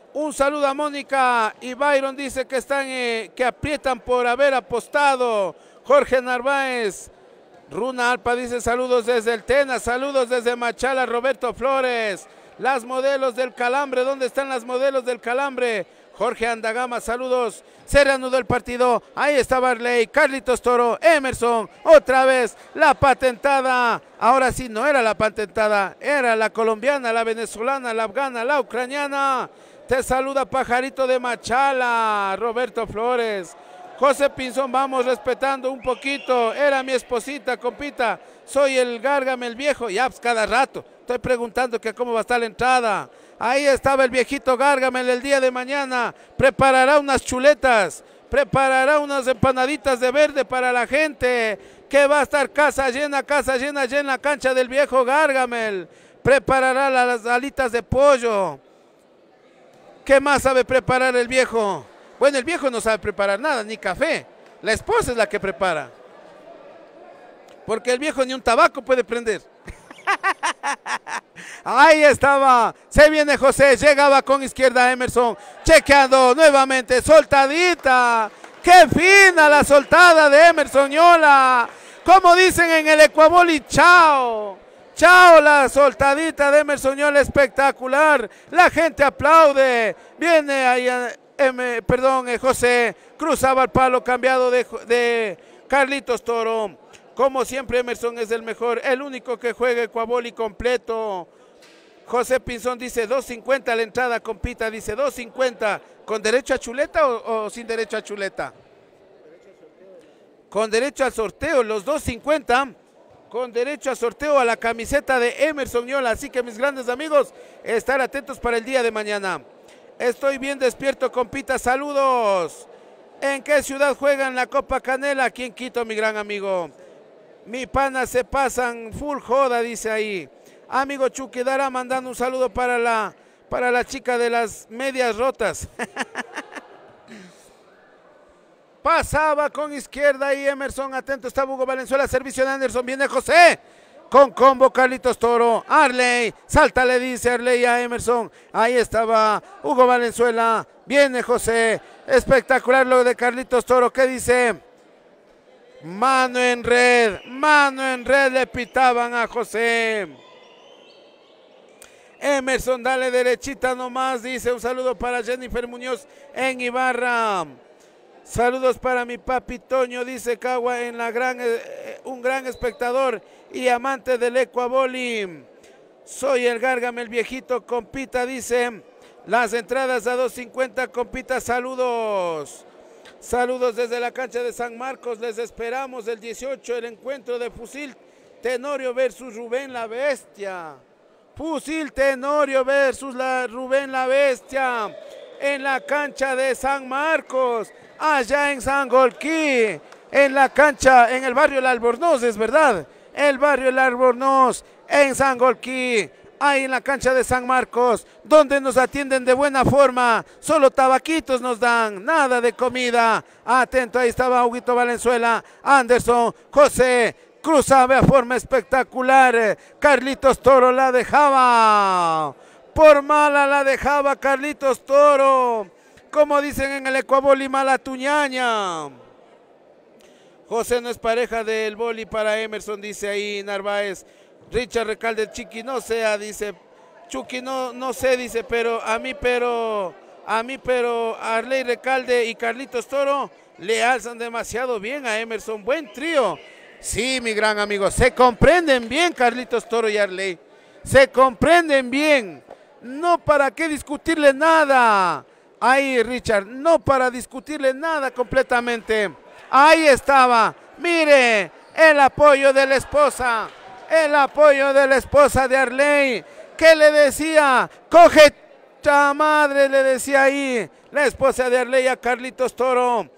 Un saludo a Mónica y Byron, dice que están, eh, que aprietan por haber apostado. Jorge Narváez. Runa Alpa dice saludos desde el Tena, saludos desde Machala, Roberto Flores. Las modelos del Calambre, ¿dónde están las modelos del Calambre? Jorge Andagama, saludos. Se reanudó el partido, ahí está Barley, Carlitos Toro, Emerson, otra vez la patentada. Ahora sí, no era la patentada, era la colombiana, la venezolana, la afgana, la ucraniana. Te saluda Pajarito de Machala, Roberto Flores. José Pinzón, vamos respetando un poquito. Era mi esposita, compita. Soy el Gárgame, el viejo. Ya, pues cada rato. Estoy preguntando que cómo va a estar la entrada. Ahí estaba el viejito Gárgame el día de mañana. Preparará unas chuletas. Preparará unas empanaditas de verde para la gente. Que va a estar casa llena, casa llena, llena en la cancha del viejo Gárgamel. Preparará las alitas de pollo. ¿Qué más sabe preparar el viejo? Bueno, el viejo no sabe preparar nada, ni café. La esposa es la que prepara. Porque el viejo ni un tabaco puede prender. Ahí estaba. Se viene José. Llegaba con izquierda Emerson. Chequeando nuevamente. Soltadita. ¡Qué fina la soltada de Emerson Yola! Como dicen en el Ecuaboli, chao. Chao, la soltadita de Emerson Yola, espectacular. La gente aplaude. Viene ahí. M, perdón, eh, José, cruzaba el palo cambiado de, de Carlitos Toro. Como siempre, Emerson es el mejor, el único que juega Ecuaboli completo. José Pinzón dice dos cincuenta la entrada, compita, dice dos cincuenta. ¿Con derecho a chuleta o, o sin derecho a chuleta? Con derecho al sorteo, los dos cincuenta. Con derecho a sorteo a la camiseta de Emerson Yola. Así que mis grandes amigos, estar atentos para el día de mañana. Estoy bien despierto, compita, saludos. ¿En qué ciudad juegan la Copa Canela? Aquí en Quito, mi gran amigo. Mi pana se pasan full joda, dice ahí. Amigo Chucky Dara mandando un saludo para la, para la chica de las medias rotas. Pasaba con izquierda y Emerson, atento, está Hugo Valenzuela, servicio de Anderson, viene José. Con combo Carlitos Toro, Arley, salta le dice Arley a Emerson, ahí estaba Hugo Valenzuela, viene José, espectacular lo de Carlitos Toro, ¿qué dice? Mano en red, mano en red le pitaban a José. Emerson, dale derechita nomás, dice, un saludo para Jennifer Muñoz en Ibarra. Saludos para mi papi Toño, dice Cagua, en la gran, eh, un gran espectador y amante del Ecuaboli. Soy el Gárgame, el viejito, compita, dice. Las entradas a dos cincuenta, compita, saludos. Saludos desde la cancha de San Marcos, les esperamos el dieciocho, el encuentro de Fusil Tenorio versus Rubén la Bestia. Fusil Tenorio versus la Rubén la Bestia. En la cancha de San Marcos. Allá en Sangolquí, en la cancha, en el barrio El Albornoz, es verdad, el barrio El Albornoz, en Sangolquí, ahí en la cancha de San Marcos, donde nos atienden de buena forma, solo tabaquitos nos dan, nada de comida. Atento, ahí estaba Huguito Valenzuela, Anderson, José, cruzaba de forma espectacular, Carlitos Toro la dejaba, por mala la dejaba Carlitos Toro. Como dicen en el Ecuaboli, mala tuñaña. José no es pareja del boli para Emerson, dice ahí Narváez. Richard Recalde, Chiqui, no sea, dice. Chucky, no, no sé, dice, pero a mí, pero, a mí, pero Arley Recalde y Carlitos Toro le alzan demasiado bien a Emerson. Buen trío. Sí, mi gran amigo, se comprenden bien Carlitos Toro y Arley. Se comprenden bien. No para qué discutirle nada. Ahí Richard, no para discutirle nada completamente. Ahí estaba, mire, el apoyo de la esposa, el apoyo de la esposa de Arley. ¿Qué le decía? Coge esta madre, le decía ahí la esposa de Arley a Carlitos Toro.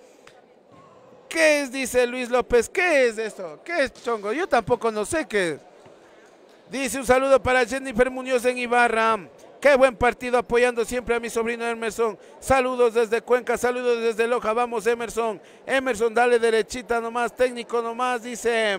¿Qué es? Dice Luis López, ¿qué es esto? ¿Qué es, chongo? Yo tampoco no sé qué es. Dice un saludo para Jennifer Muñoz en Ibarra. Qué buen partido, apoyando siempre a mi sobrino Emerson. Saludos desde Cuenca, saludos desde Loja. Vamos Emerson. Emerson, dale derechita nomás, técnico nomás, dice.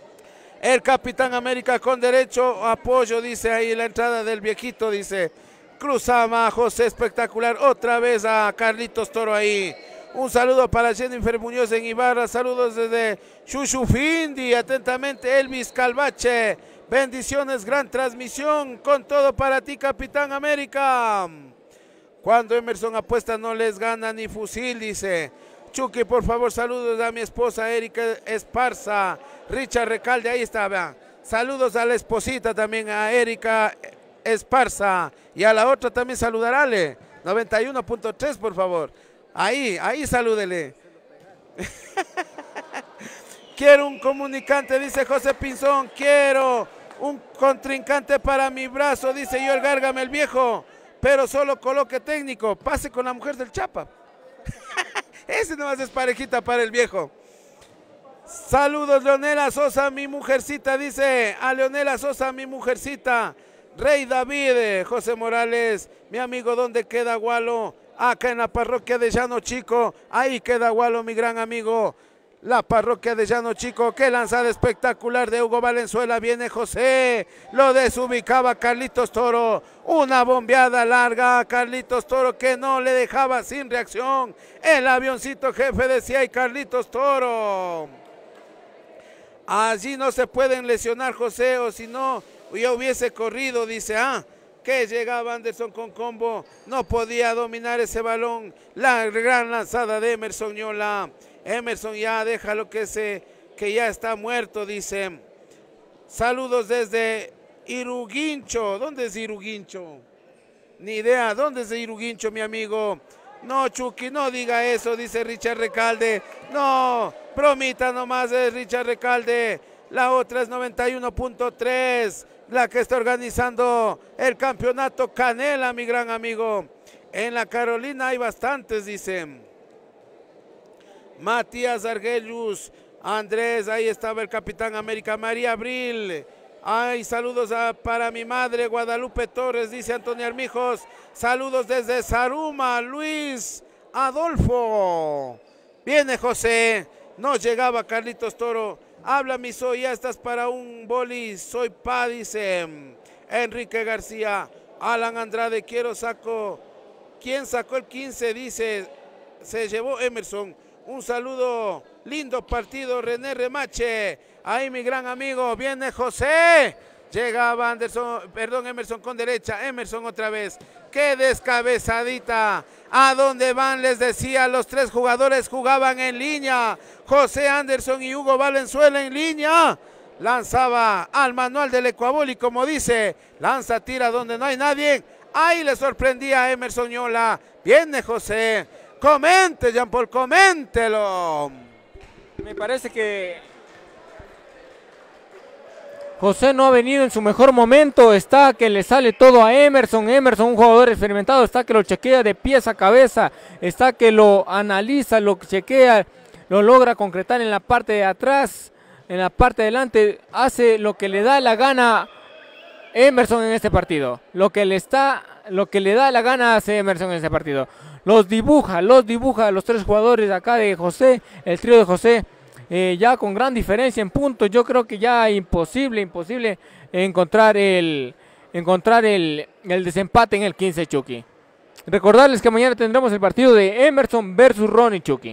El Capitán América con derecho, apoyo, dice ahí la entrada del viejito, dice. cruzaba José, espectacular, otra vez a Carlitos Toro ahí. Un saludo para Jennifer Muñoz en Ibarra, saludos desde Chuchufindi, atentamente Elvis Calvache, bendiciones, gran transmisión, con todo para ti, Capitán América. Cuando Emerson apuesta no les gana ni fusil, dice. Chucky, por favor, saludos a mi esposa Erika Esparza, Richard Recalde, ahí está, vean. Saludos a la esposita también, a Erika Esparza, y a la otra también saludarale, noventa y uno punto tres, por favor. Ahí, ahí salúdele. Quiero un comunicante, dice José Pinzón. Quiero un contrincante para mi brazo, dice Joel Gárgame el viejo. Pero solo coloque técnico. Pase con la mujer del Chapa. Ese nomás es parejita para el viejo. Saludos, Leonela Sosa, mi mujercita, dice. A Leonela Sosa, mi mujercita. Rey David, José Morales, mi amigo, ¿dónde queda Gualo? Acá en la parroquia de Llano Chico, ahí queda Gualo, mi gran amigo. La parroquia de Llano Chico, qué lanzada espectacular de Hugo Valenzuela, viene José, lo desubicaba Carlitos Toro, una bombeada larga a Carlitos Toro que no le dejaba sin reacción. El avioncito jefe decía, y Carlitos Toro. Allí no se pueden lesionar, José, o si no, yo hubiese corrido, dice, ah. Que llegaba Anderson con combo, no podía dominar ese balón, la gran lanzada de Emerson Ñola. Emerson ya déjalo que se, que ya está muerto, dice. Saludos desde Iruguincho. ¿Dónde es Iruguincho? Ni idea, ¿dónde es Iruguincho, mi amigo? No, Chucky, no diga eso, dice Richard Recalde. No, bromita nomás es Richard Recalde. La otra es noventa y uno punto tres. La que está organizando el campeonato Canela, mi gran amigo. En la Carolina hay bastantes, dicen. Matías Argellus, Andrés, ahí estaba el Capitán América, María Abril. Ay, saludos a, para mi madre Guadalupe Torres, dice Antonio Armijos. Saludos desde Zaruma, Luis Adolfo. Viene José, no llegaba Carlitos Toro. Habla mi soy, ya estás para un boli, soy pa, dice Enrique García. Alan Andrade, quiero saco. ¿Quién sacó el quince? Dice, se llevó Emerson. Un saludo, lindo partido, René Remache. Ahí mi gran amigo, viene José. Llegaba Anderson, perdón, Emerson con derecha, Emerson otra vez. Qué descabezadita. ¿A dónde van? Les decía, los tres jugadores jugaban en línea. José Anderson y Hugo Valenzuela en línea. Lanzaba al manual del Ecuaboli, como dice. Lanza, tira donde no hay nadie. Ahí le sorprendía a Emerson Ñola. Viene José. Comente, Jean Paul, coméntelo. Me parece que José no ha venido en su mejor momento, está que le sale todo a Emerson, Emerson un jugador experimentado, está que lo chequea de pies a cabeza, está que lo analiza, lo chequea, lo logra concretar en la parte de atrás, en la parte de adelante, hace lo que le da la gana Emerson en este partido, lo que le está, lo que le da la gana hace Emerson en este partido, los dibuja, los dibuja los tres jugadores acá de José, el trío de José. Eh, ya con gran diferencia en puntos, yo creo que ya imposible, imposible encontrar el encontrar el, el desempate en el quince, Chucky. Recordarles que mañana tendremos el partido de Emerson versus Ronnie, Chucky.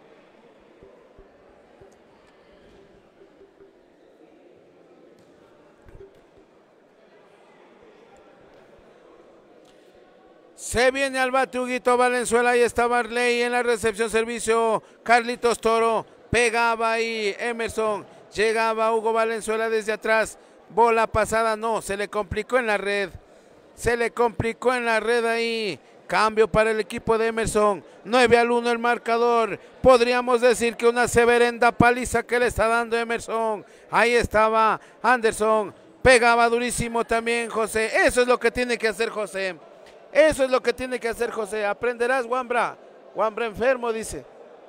Se viene al bate Huguito Valenzuela, ahí está Marley en la recepción servicio, Carlitos Toro. Pegaba ahí Emerson, llegaba Hugo Valenzuela desde atrás, bola pasada, no, se le complicó en la red, se le complicó en la red ahí, cambio para el equipo de Emerson, nueve al uno el marcador, podríamos decir que una severenda paliza que le está dando Emerson, ahí estaba Anderson, pegaba durísimo también José, eso es lo que tiene que hacer José, eso es lo que tiene que hacer José, aprenderás Wambra, Wambra enfermo dice.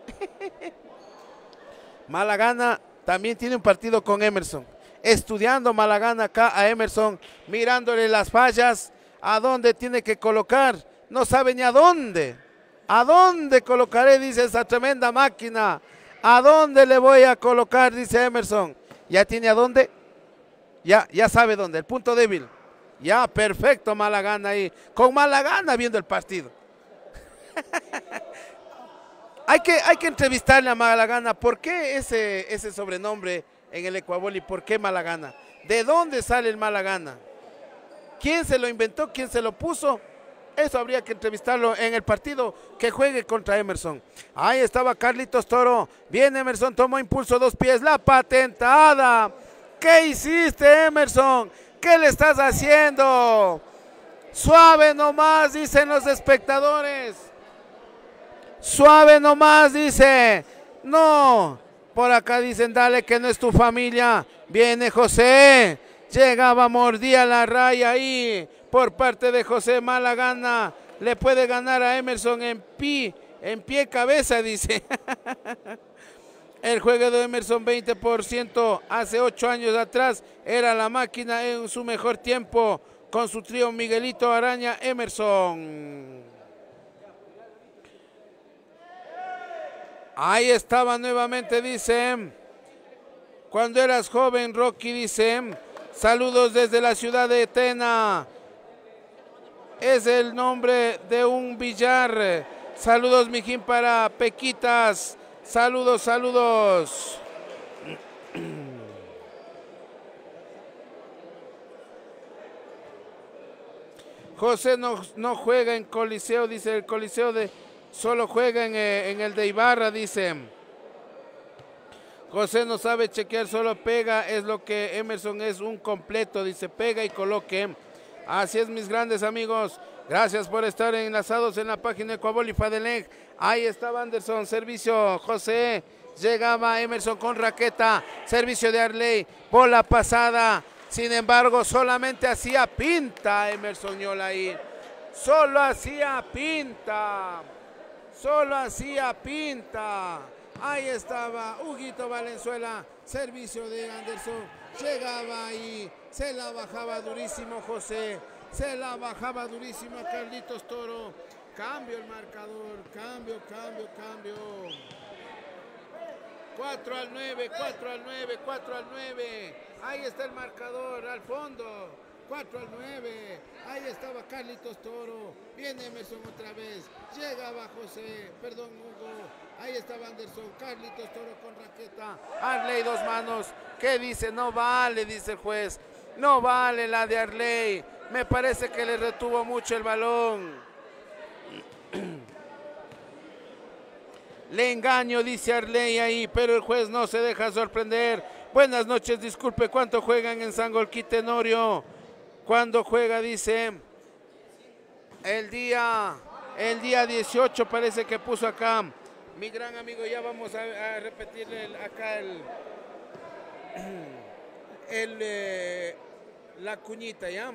Malagana también tiene un partido con Emerson, estudiando Malagana acá a Emerson, mirándole las fallas, a dónde tiene que colocar, no sabe ni a dónde, a dónde colocaré, dice esa tremenda máquina, a dónde le voy a colocar, dice Emerson, ya tiene a dónde, ya, ya sabe dónde, el punto débil, Ya, perfecto, Malagana ahí. Con Malagana viendo el partido. hay, que, hay que entrevistarle a Malagana. ¿Por qué ese, ese sobrenombre en el Ecuavoli? ¿Por qué Malagana? ¿De dónde sale el Malagana? ¿Quién se lo inventó? ¿Quién se lo puso? Eso habría que entrevistarlo en el partido que juegue contra Emerson. Ahí estaba Carlitos Toro. Bien, Emerson, tomó impulso, dos pies, la patentada. ¿Qué hiciste, Emerson? ¿Qué le estás haciendo? Suave nomás, dicen los espectadores. Suave nomás, dice. No, por acá dicen, dale que no es tu familia. Viene José. Llegaba, mordía la raya ahí. Por parte de José Malagana, le puede ganar a Emerson en pie, en pie cabeza, dice. El juego de Emerson veinte por ciento hace ocho años atrás era la máquina en su mejor tiempo con su trío Miguelito Araña Emerson. Ahí estaba nuevamente, dice. Cuando eras joven, Rocky, dice. Saludos desde la ciudad de Tena. Es el nombre de un billar. Saludos, mijín, para Pequitas. Saludos, saludos. José no, no juega en Coliseo, dice el Coliseo de... Solo juega en, en el de Ibarra, dice. José no sabe chequear, solo pega. Es lo que Emerson es un completo, dice. Pega y coloque. Así es, mis grandes amigos. Gracias por estar enlazados en la página Ecuavoli Fadelec. Ahí estaba Anderson, servicio José. Llegaba Emerson con raqueta. Servicio de Arley. Bola pasada. Sin embargo, solamente hacía pinta Emerson Yola ahí. Solo hacía pinta. Solo hacía pinta. Ahí estaba Huguito Valenzuela. Servicio de Anderson. Llegaba ahí. Se la bajaba durísimo José. Se la bajaba durísimo a Carlitos Toro. Cambio el marcador. Cambio, cambio, cambio. cuatro al nueve, cuatro al nueve, cuatro al nueve. Ahí está el marcador al fondo. cuatro al nueve. Ahí estaba Carlitos Toro. Viene Emerson otra vez. Llegaba José. Perdón, Hugo. Ahí estaba Anderson. Carlitos Toro con raqueta. Arley dos manos. ¿Qué dice? No vale, dice el juez. No vale la de Arley. Me parece que le retuvo mucho el balón. Le engaño, dice Arley ahí, pero el juez no se deja sorprender. Buenas noches, disculpe, ¿cuánto juegan en Sangolquí Tenorio? ¿Cuándo juega? Dice el día, el día dieciocho parece que puso acá. Mi gran amigo, ya vamos a, a repetirle el, acá el, el eh, la cuñita, ¿ya?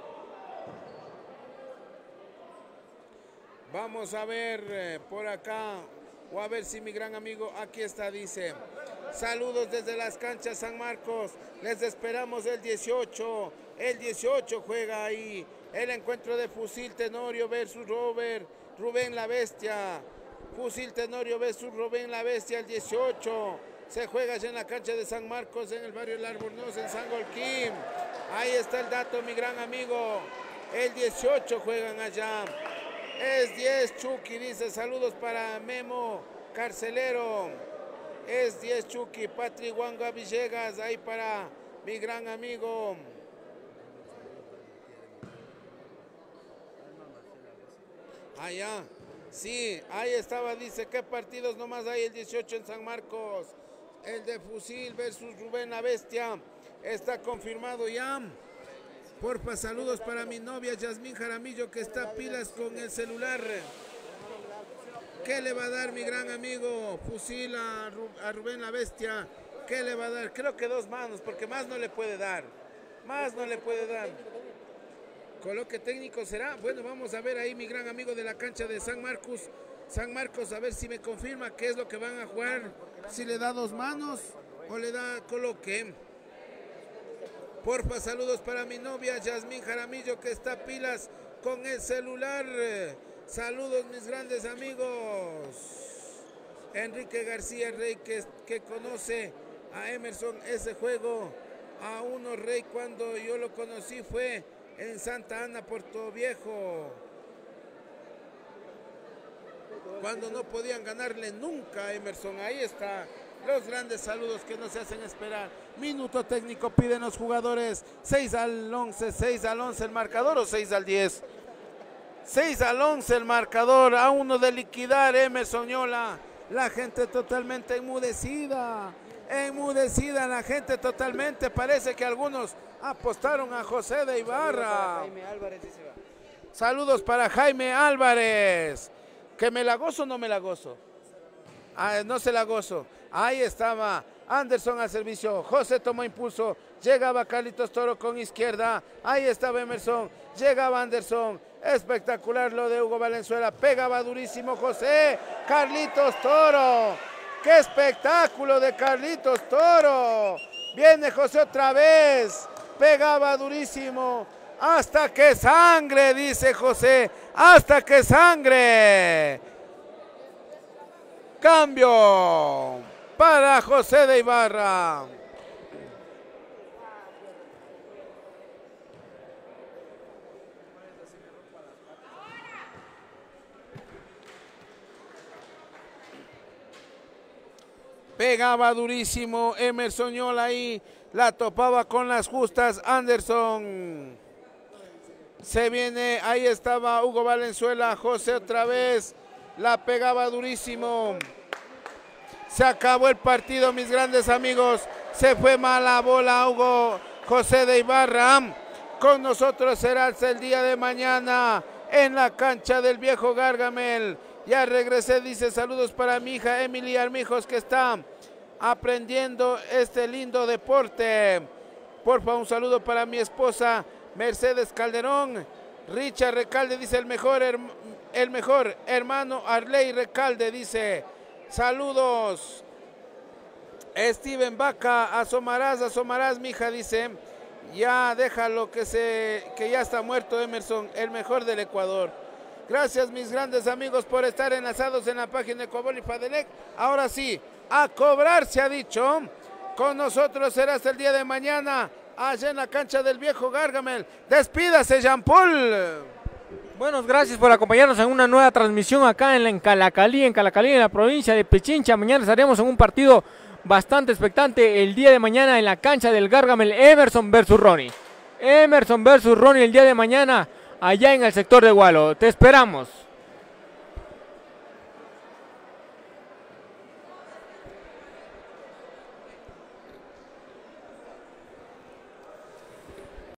Vamos a ver eh, por acá. O a ver si mi gran amigo, aquí está, dice. Saludos desde las canchas San Marcos. Les esperamos el dieciocho. El dieciocho juega ahí. El encuentro de Fusil Tenorio versus Robert. Rubén la Bestia. Fusil Tenorio versus Rubén la Bestia el dieciocho. Se juega allá en la cancha de San Marcos, en el barrio El Albornoz, en Sangolquí. Ahí está el dato, mi gran amigo. El dieciocho juegan allá. Es diez Chucky, dice, saludos para Memo Carcelero. Es diez Chucky, Patrick Wanga Villegas, ahí para mi gran amigo. Allá, sí, ahí estaba, dice, ¿qué partidos nomás hay el dieciocho en San Marcos? El de Fusil versus Rubén la Bestia, está confirmado ya. Porfa, saludos para mi novia Yasmín Jaramillo, que está pilas con el celular. ¿Qué le va a dar mi gran amigo Fusil a, Ru a Rubén la Bestia? ¿Qué le va a dar? Creo que dos manos, porque más no le puede dar. Más no le puede dar. Coloque técnico será. Bueno, vamos a ver ahí mi gran amigo de la cancha de San Marcos. San Marcos, a ver si me confirma qué es lo que van a jugar. Si le da dos manos o le da coloque. Porfa, saludos para mi novia Yasmín Jaramillo, que está pilas con el celular. Saludos, mis grandes amigos. Enrique García Rey, que, que conoce a Emerson ese juego. A uno Rey, cuando yo lo conocí fue en Santa Ana, Puerto Viejo, cuando no podían ganarle nunca a Emerson. Ahí está los grandes saludos que no se hacen esperar. Minuto técnico piden los jugadores. seis al once, seis al once el marcador o seis al diez. seis al once el marcador, a uno de liquidar Emerson Yola. La gente totalmente enmudecida, enmudecida la gente totalmente. Parece que algunos apostaron a José de Ibarra. Saludos para Jaime Álvarez. ¿Que me la gozo o no me la gozo? Ah, no se la gozo. Ahí estaba Anderson al servicio. José tomó impulso. Llegaba Carlitos Toro con izquierda. Ahí estaba Emerson. Llegaba Anderson. Espectacular lo de Hugo Valenzuela. Pegaba durísimo José. Carlitos Toro. ¡Qué espectáculo de Carlitos Toro! Viene José otra vez. Pegaba durísimo. Hasta que sangre, dice José. Hasta que sangre. Cambio para José de Ibarra. Pegaba durísimo Emerson Yola ahí. La topaba con las justas Anderson. Se viene, ahí estaba Hugo Valenzuela. José otra vez. La pegaba durísimo. Se acabó el partido, mis grandes amigos. Se fue mala bola Hugo José de Ibarra. Con nosotros será hasta el día de mañana en la cancha del viejo Gargamel. Ya regresé, dice, saludos para mi hija Emily Armijos, que está aprendiendo este lindo deporte. Porfa, un saludo para mi esposa Mercedes Calderón. Richard Recalde dice, el mejor, el mejor hermano Arley Recalde, dice, saludos. Steven Vaca, asomarás, asomarás, mija, dice, ya déjalo que se, que ya está muerto Emerson, el mejor del Ecuador. Gracias, mis grandes amigos, por estar enlazados en la página de Ecuabol y Fadelec. Ahora sí, a cobrar se ha dicho. Con nosotros será hasta el día de mañana, allá en la cancha del viejo Gargamel. Despídase, Jean Paul. Bueno, gracias por acompañarnos en una nueva transmisión acá en, en Calacalí, en Calacalí, en la provincia de Pichincha. Mañana estaremos en un partido bastante expectante el día de mañana en la cancha del Gargamel. Emerson versus Ronnie. Emerson versus Ronnie el día de mañana allá en el sector de Gualo. Te esperamos.